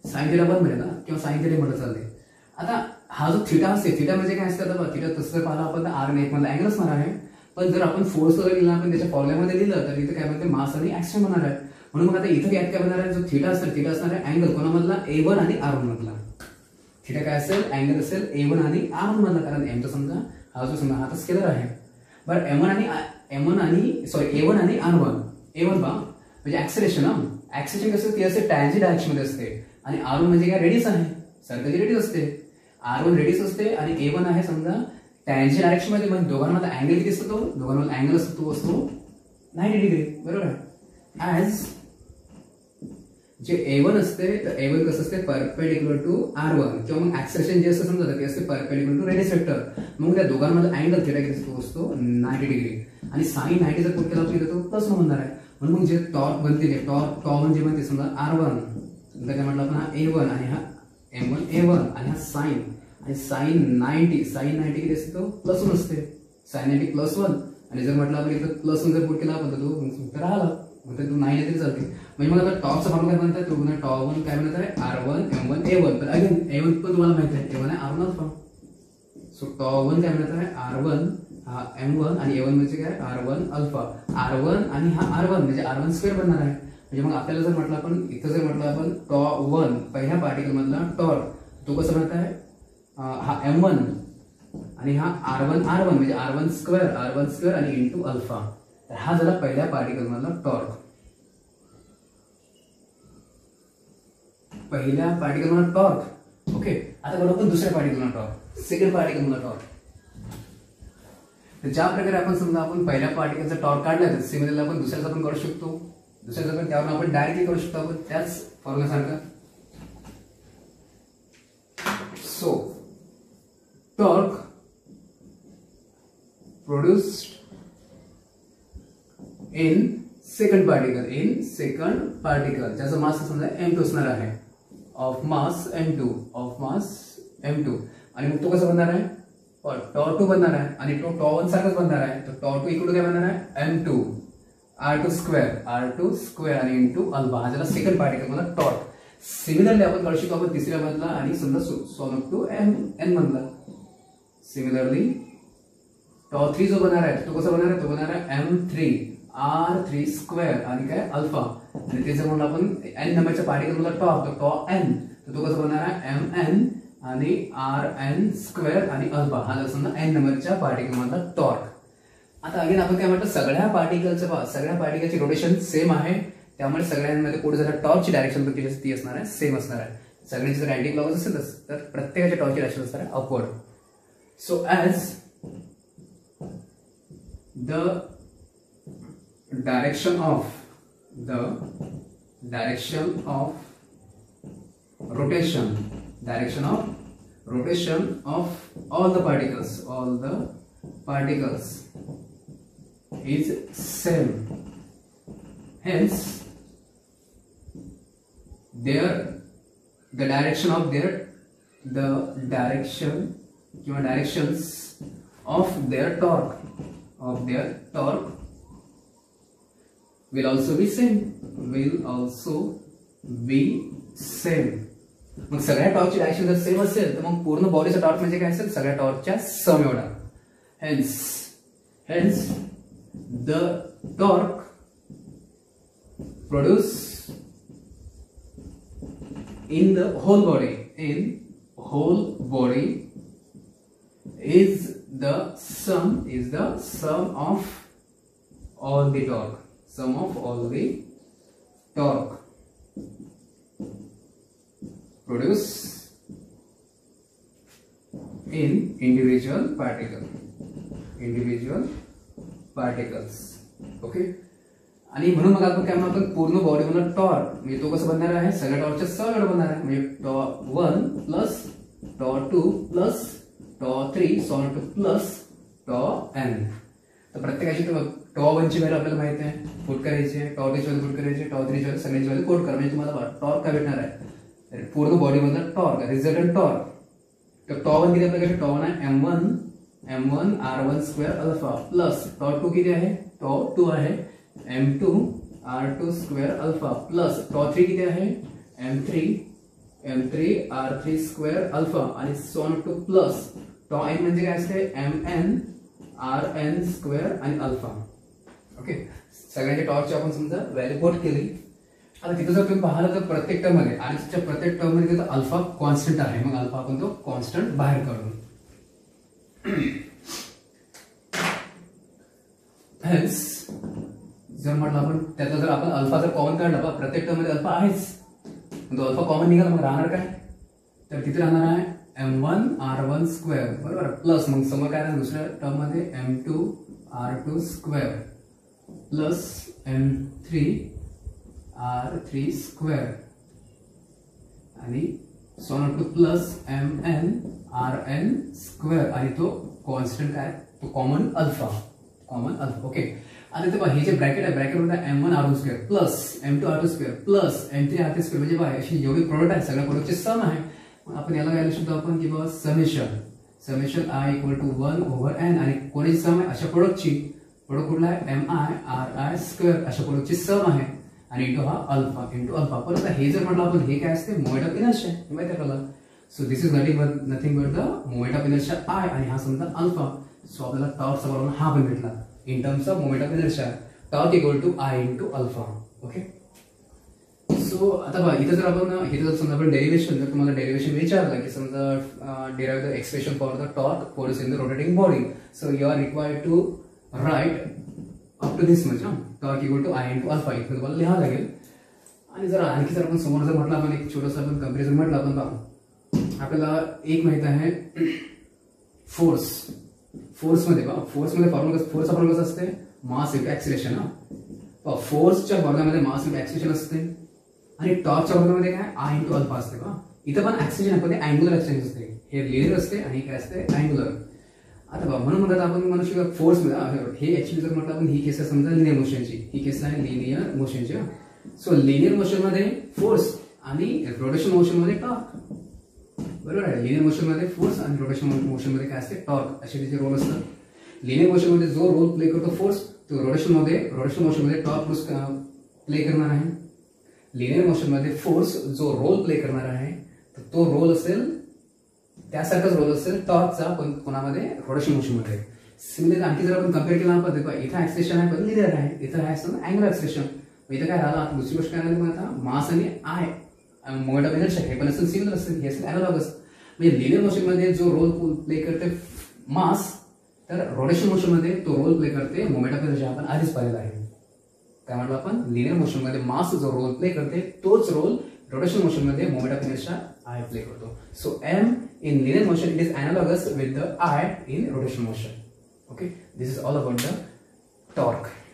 Sine theta one मिळेल ना, किंवा साईन थिटा म्हटलं चालते. आता हा जो थिटा असते, थिटा म्हणजे काय असतं, आता थिटा तसं जर पाहिलं आपण तर आर ने एक मधला अँगल असणार आहे. पण जर आपण फोर्स वगैरे लिहिला, आपण त्याच्या फॉर्म्युल्यामध्ये लिहिलं तर इथं काय म्हणते मास आणि ऍक्शन होणार आहे. म्हणून मग आता इथं यात काय बनणार आहे, जो थिटा असेल थिटा असणार आहे अँगल कोणामधला, ए वन आणि आर वन मधला. थिटा काय असेल, अँगल असेल ए वन आणि आर वन मधला, कारण एम तर समजा हा जो समजा हा तर स्केलर आहे. बरं एम वन आणि एम वन आणि सॉरी ए वन आणि आर वन, ए वन पहा म्हणजे ऍक्सेलरेशन. हा ऍक्सेलरेशन कसं ते असते टॅन्जंट डायरेक्शन मध्ये असते, आणि आर वन म्हणजे काय रेडियस आहे, सर्कलची रेडियस असते. आर वन रेडियस असते आणि ए वन आहे समजा टॅन्जंट डायरेक्शन मध्ये. म्हणजे दोघांमध्ये अँगल किती असतो, तो दोघांमध्ये अँगल असतो तो असतो नाईन्टी डिग्री, बरोबर आहे. ऍज जे ए वन असते तर ए वन कसं असते परपेंडिक्युलर टू आर वन, किंवा मग ऍक्सेलरेशन जे असतं समजा ते असते परपेंडिक्युलर टू रेडियस वेक्टर. मग त्या दोघांमध्ये अँगल थिटा किती असतो असतो नाईन्टी डिग्री, आणि साईन नाईन्टी जर पुट केला तर तो प्लस वन होणार आहे. म्हणून मग जे टॉर्क बनते ते टॉर्क टॉ वन जे बनते समजा आर वन, काय म्हटलं आपण हा ए वन आणि हा एम वन ए वन आणि हा साईन, आणि साईन नाईन्टी साईन नाईन्टी किती असते तो प्लस वन असते, साईन नाईन्टी प्लस वन. आणि जर म्हटलं आपण इथं प्लस वन जर पुट केला आपण तर तो राहिला म्हणजे तू नाईन तरी चालते. म्हणजे मग आता टॉपचा फॉर्म्युला काय म्हणतात, तो टॉ वन काय म्हणत आहे R one M one A one. पण अगेन ए वन पण तुम्हाला माहिती आहे ए वन आहे R one alpha. So tau one काय म्हणत आहे आर वन हा एम वन आणि ए वन म्हणजे काय R one alpha. R one आणि हा आर वन म्हणजे आर वन स्क्वेअर बनणार आहे. म्हणजे मग आपल्याला जर म्हटलं आपण इथं जर म्हटलं आपण टॉ वन पहिल्या पार्टिकल मधला टॉर्क तो कसं म्हणत आहे हा एम वन आणि हा आर वन आर वन म्हणजे R one square R one square आणि इंटू अल्फा. तर हा झाला पहिल्या पार्टिकल मधला टॉर्क. पहिल्या पार्टिकल मधला टॉर्क ओके. आता बघू आपण दुसऱ्या पार्टिकल मधला टॉर्क, सेकंड पार्टिकल मधला टॉर्क. तर ज्या प्रकारे आपण समजा आपण पहिल्या पार्टिकलचा टॉर्क काढला तर सिमिलरली आपण दुसऱ्याचा पण करू शकतो, दुसऱ्याचा पण त्यावर आपण डायरेक्टली करू शकतो आपण त्याच फॉर्म्युल्यासारखं. So torque produced in second particle in second particle ज्याचा मास समजा एम टू असणार आहे, of mass M two of mass M two. आणि मग तो कसं बनणार आहे टॉ टू बनणार आहे, आणि तो टॉ वन सारखंच बनणार आहे. तर टॉ टू इकडून काय बनणार आहे M two R two square R two square आणि इंटू अल्फा. हा झाला सेकंड पार्टिकल मला टॉर्क. सिमिलरली आपण करू शकतो आपण तिसऱ्या मधला आणि समजा सॉल्व टू एम एन मधला. सिमिलरली टॉ थ्री जो बनणार आहे तो कसा बनणार आहे तो बनणार आहे M three R three square आणि काय अल्फा. आणि ते जर म्हणून आपण एन नंबरच्या पार्टिकल मधला टॉर्क तो टॉ एन तर तो कसा बनणार आहे एम एन आणि आर एन स्क्वेअर आणि अल्फा. हा जर समजा एन नंबरच्या पार्टिकल मधला टॉर्क. आता अगेन आपण काय म्हणतो सगळ्या पार्टिकलचं सगळ्या पार्टिकलची रोटेशन सेम आहे, त्यामुळे सगळ्यांमध्ये पुढे जर टॉर्कची डायरेक्शन ती असणार आहे सेम असणार आहे. सगळ्यांची जर अँटी क्लॉकवाईज असेल तर प्रत्येकाच्या टॉर्कची डायरेक्शन असणार आहे upward. So as the direction of the direction of rotation direction of rotation of all the particles all the particles is same, hence their the direction of their the direction or directions of their torque of their torque will also be same will also be same. मग सगळ्या टॉर्कची direction जर same असेल तर मग पूर्ण बॉडीचा torque म्हणजे काय असेल सगळ्या टॉर्कच्या सम एवढा. Hence hence the torque produce in the whole body in whole body is the sum is the sum of all the torque sum of all the torque produce in individual particle individual particles okay. आणि म्हणून मग आपण काय म्हणतो आपण पूर्ण body मधला torque म्हणजे तो कसं बनणार आहे सगळ्या टॉर्कच्या सम एवढं बनणार आहे. म्हणजे tau one plus tau two plus tau three solve to plus tau N. तर प्रत्येकाची टॉ वन ची व्हॅल्यू आपल्याला माहिती आहे पुट करायची आहे, टॉ टू ची व्हॅल्यू पुट करायची, टॉ थ्री ची व्हॅल्यू सगळ्यांची व्हॅल्यू पुट करा. म्हणजे तुम्हाला टॉर्क काय भेटणार आहे पूर्ण बॉडी मधला टॉर्क रिझल्टंट टॉर्क. तर टॉ वन किती आपल्याकडे टॉ वन आहे M one M one R one square alpha plus tau two किती आहे टॉ टू आहे M two R two square alpha plus tau three किती आहे M three M three R three square alpha आणि so on to plus tau N म्हणजे काय असते M N R N square आणि अल्फा. ओके, सगळ्यांच्या टॉर्चची आपण समजा व्हॅल्यू पुट केली. आता तिथं जर तुम्ही पाहिलं तर प्रत्येक टर्म मध्ये आणि तिच्या प्रत्येक टर्म मध्ये तिथं अल्फा कॉन्स्टंट आहे. मग अल्फा आपण तो कॉन्स्टंट बाहेर काढू. हेन्स जर म्हटलं आपण त्यातला जर आपण अल्फा जर कॉमन काढला बा प्रत्येक टर्म मध्ये अल्फा आहेच, तो अल्फा कॉमन निघाला मग राहणार काय तर तिथे राहणार आहे M one R one square बरोबर प्लस मग समोर काय राहणार दुसऱ्या टर्म मध्ये M two R two square plus M three R three square आणि so on to plus M N R N square आणि तो कॉन्स्टंट काय तो common alpha common alpha. Okay, आता ते हे जे ब्रॅकेट आहे ब्रॅकेट मध्ये M one R one square plus M two R two square plus M three R three square म्हणजे काय अशी जेवढी प्रोडक्ट आहे सगळ्या प्रोडक्टचे सम आहे. आपण याला काय लिहू शकतो आपण की बाबा summation summation I equal to one over N आणि कोणाची सम आहे अशा प्रोडक्टची प्रोडक्ट कुठला आहे M I R I square अशा प्रोडक्टची सम आहे आणि इंटू हा अल्फा इंटू अल्फा. परत हे जर म्हटलं आपण हे काय असते मोमेंट ऑफ इनर्शिया हे माहिती आहे आपल्याला. So this is nothing but nothing but the moment of inertia I आणि हा समजा अल्फा. सो आपल्याला टॉर्कचा फॉर्म्युला हा पण भेटला in terms of moment of inertia torque equal to I into alpha. Okay, so आता बघा इथं जर आपण इथं जर समजा आपण डेरिव्हेशन जर तुम्हाला डेरिव्हेशन विचारलं की समजा derive the expression for the torque force in the rotating body so you are required to write up to this much torque equal to I into alpha इथं तुम्हाला लिहावं लागेल. आणि जर आणखी जर आपण समोर जर म्हटलं आपण एक छोटंसं आपण कम्पॅरिझन म्हटलं आपण बघा आपल्याला एक माहित आहे फोर्स फोर्स मध्ये बघा फोर्स मध्ये फॉर्म्युला फोर्सचा फॉर्म्युला कसं असते मास इंटू ऍक्सिलरेशन. हा फोर्सच्या फॉर्म्युल्यामध्ये मास इंटू ऍक्सिलरेशन असते आणि टॉर्कच्या फॉर्म्युल्यामध्ये काय आय इंटू अल्फा असते. बघा इथं पण ऍक्सिलरेशन पण अँग्युलर ऍक्सिलरेशन असते हे लिनियर असते आणि काय असते अँग्युलर. आता बघा म्हणून म्हणतात आपण म्हणू शकतो फोर्स मध्ये हे ऍक्च्युअली जर म्हटलं आपण ही केस आहे समजा लिनियर मोशनची ही केस आहे लिनियर मोशनची. सो लिनियर मोशन मध्ये फोर्स आणि रोटेशन मोशन मध्ये टॉर्क बरोबर आहे. लिनियर मोशन मध्ये फोर्स आणि रोटेशन मोशन मध्ये काय असते टॉर्क असे तिचे रोल असतात. लिनियर मोशन मध्ये जो रोल प्ले करतो फोर्स तो रोटेशन मध्ये रोटेशन मोशन मध्ये टॉर्क प्ले करणार आहे. लिनियर मोशन मध्ये फोर्स जो रोल प्ले करणार आहे तर तो रोल असेल त्यासारखाच रोल असेल टॉर्कचा पण कोणामध्ये रोटेशन मोशन मध्ये. सिमिलर आणखी जर आपण कम्पेअर केला आपण देखो इथं ऍक्सिलेशन आहे पण लिनियर आहे इथं आहे समजा अँग्युलर ऍक्सिलेशन. इथं काय राहिलं आता दुसरी गोष्ट काय राहिली मग आता मास आणि आय मोमेंट ऑफ इनर्शिया हे पण असेल सिमिलर असेल हे असेल अॅनालॉगस. म्हणजे लिनियर मोशन मध्ये जो रोल प्ले करते मास तर रोटेशन मोशन मध्ये तो रोल प्ले करते मोमेंट ऑफ इनर्शिया आपण आधीच पाहिलेला आहे. काय म्हटलं आपण लिनियर मोशन मध्ये मास जो रोल प्ले करते तोच रोल रोटेशन मोशन मध्ये moment of inertia I play करतो. So M in linear motion it is analogous with the I in rotation motion. Okay, this is all about the torque.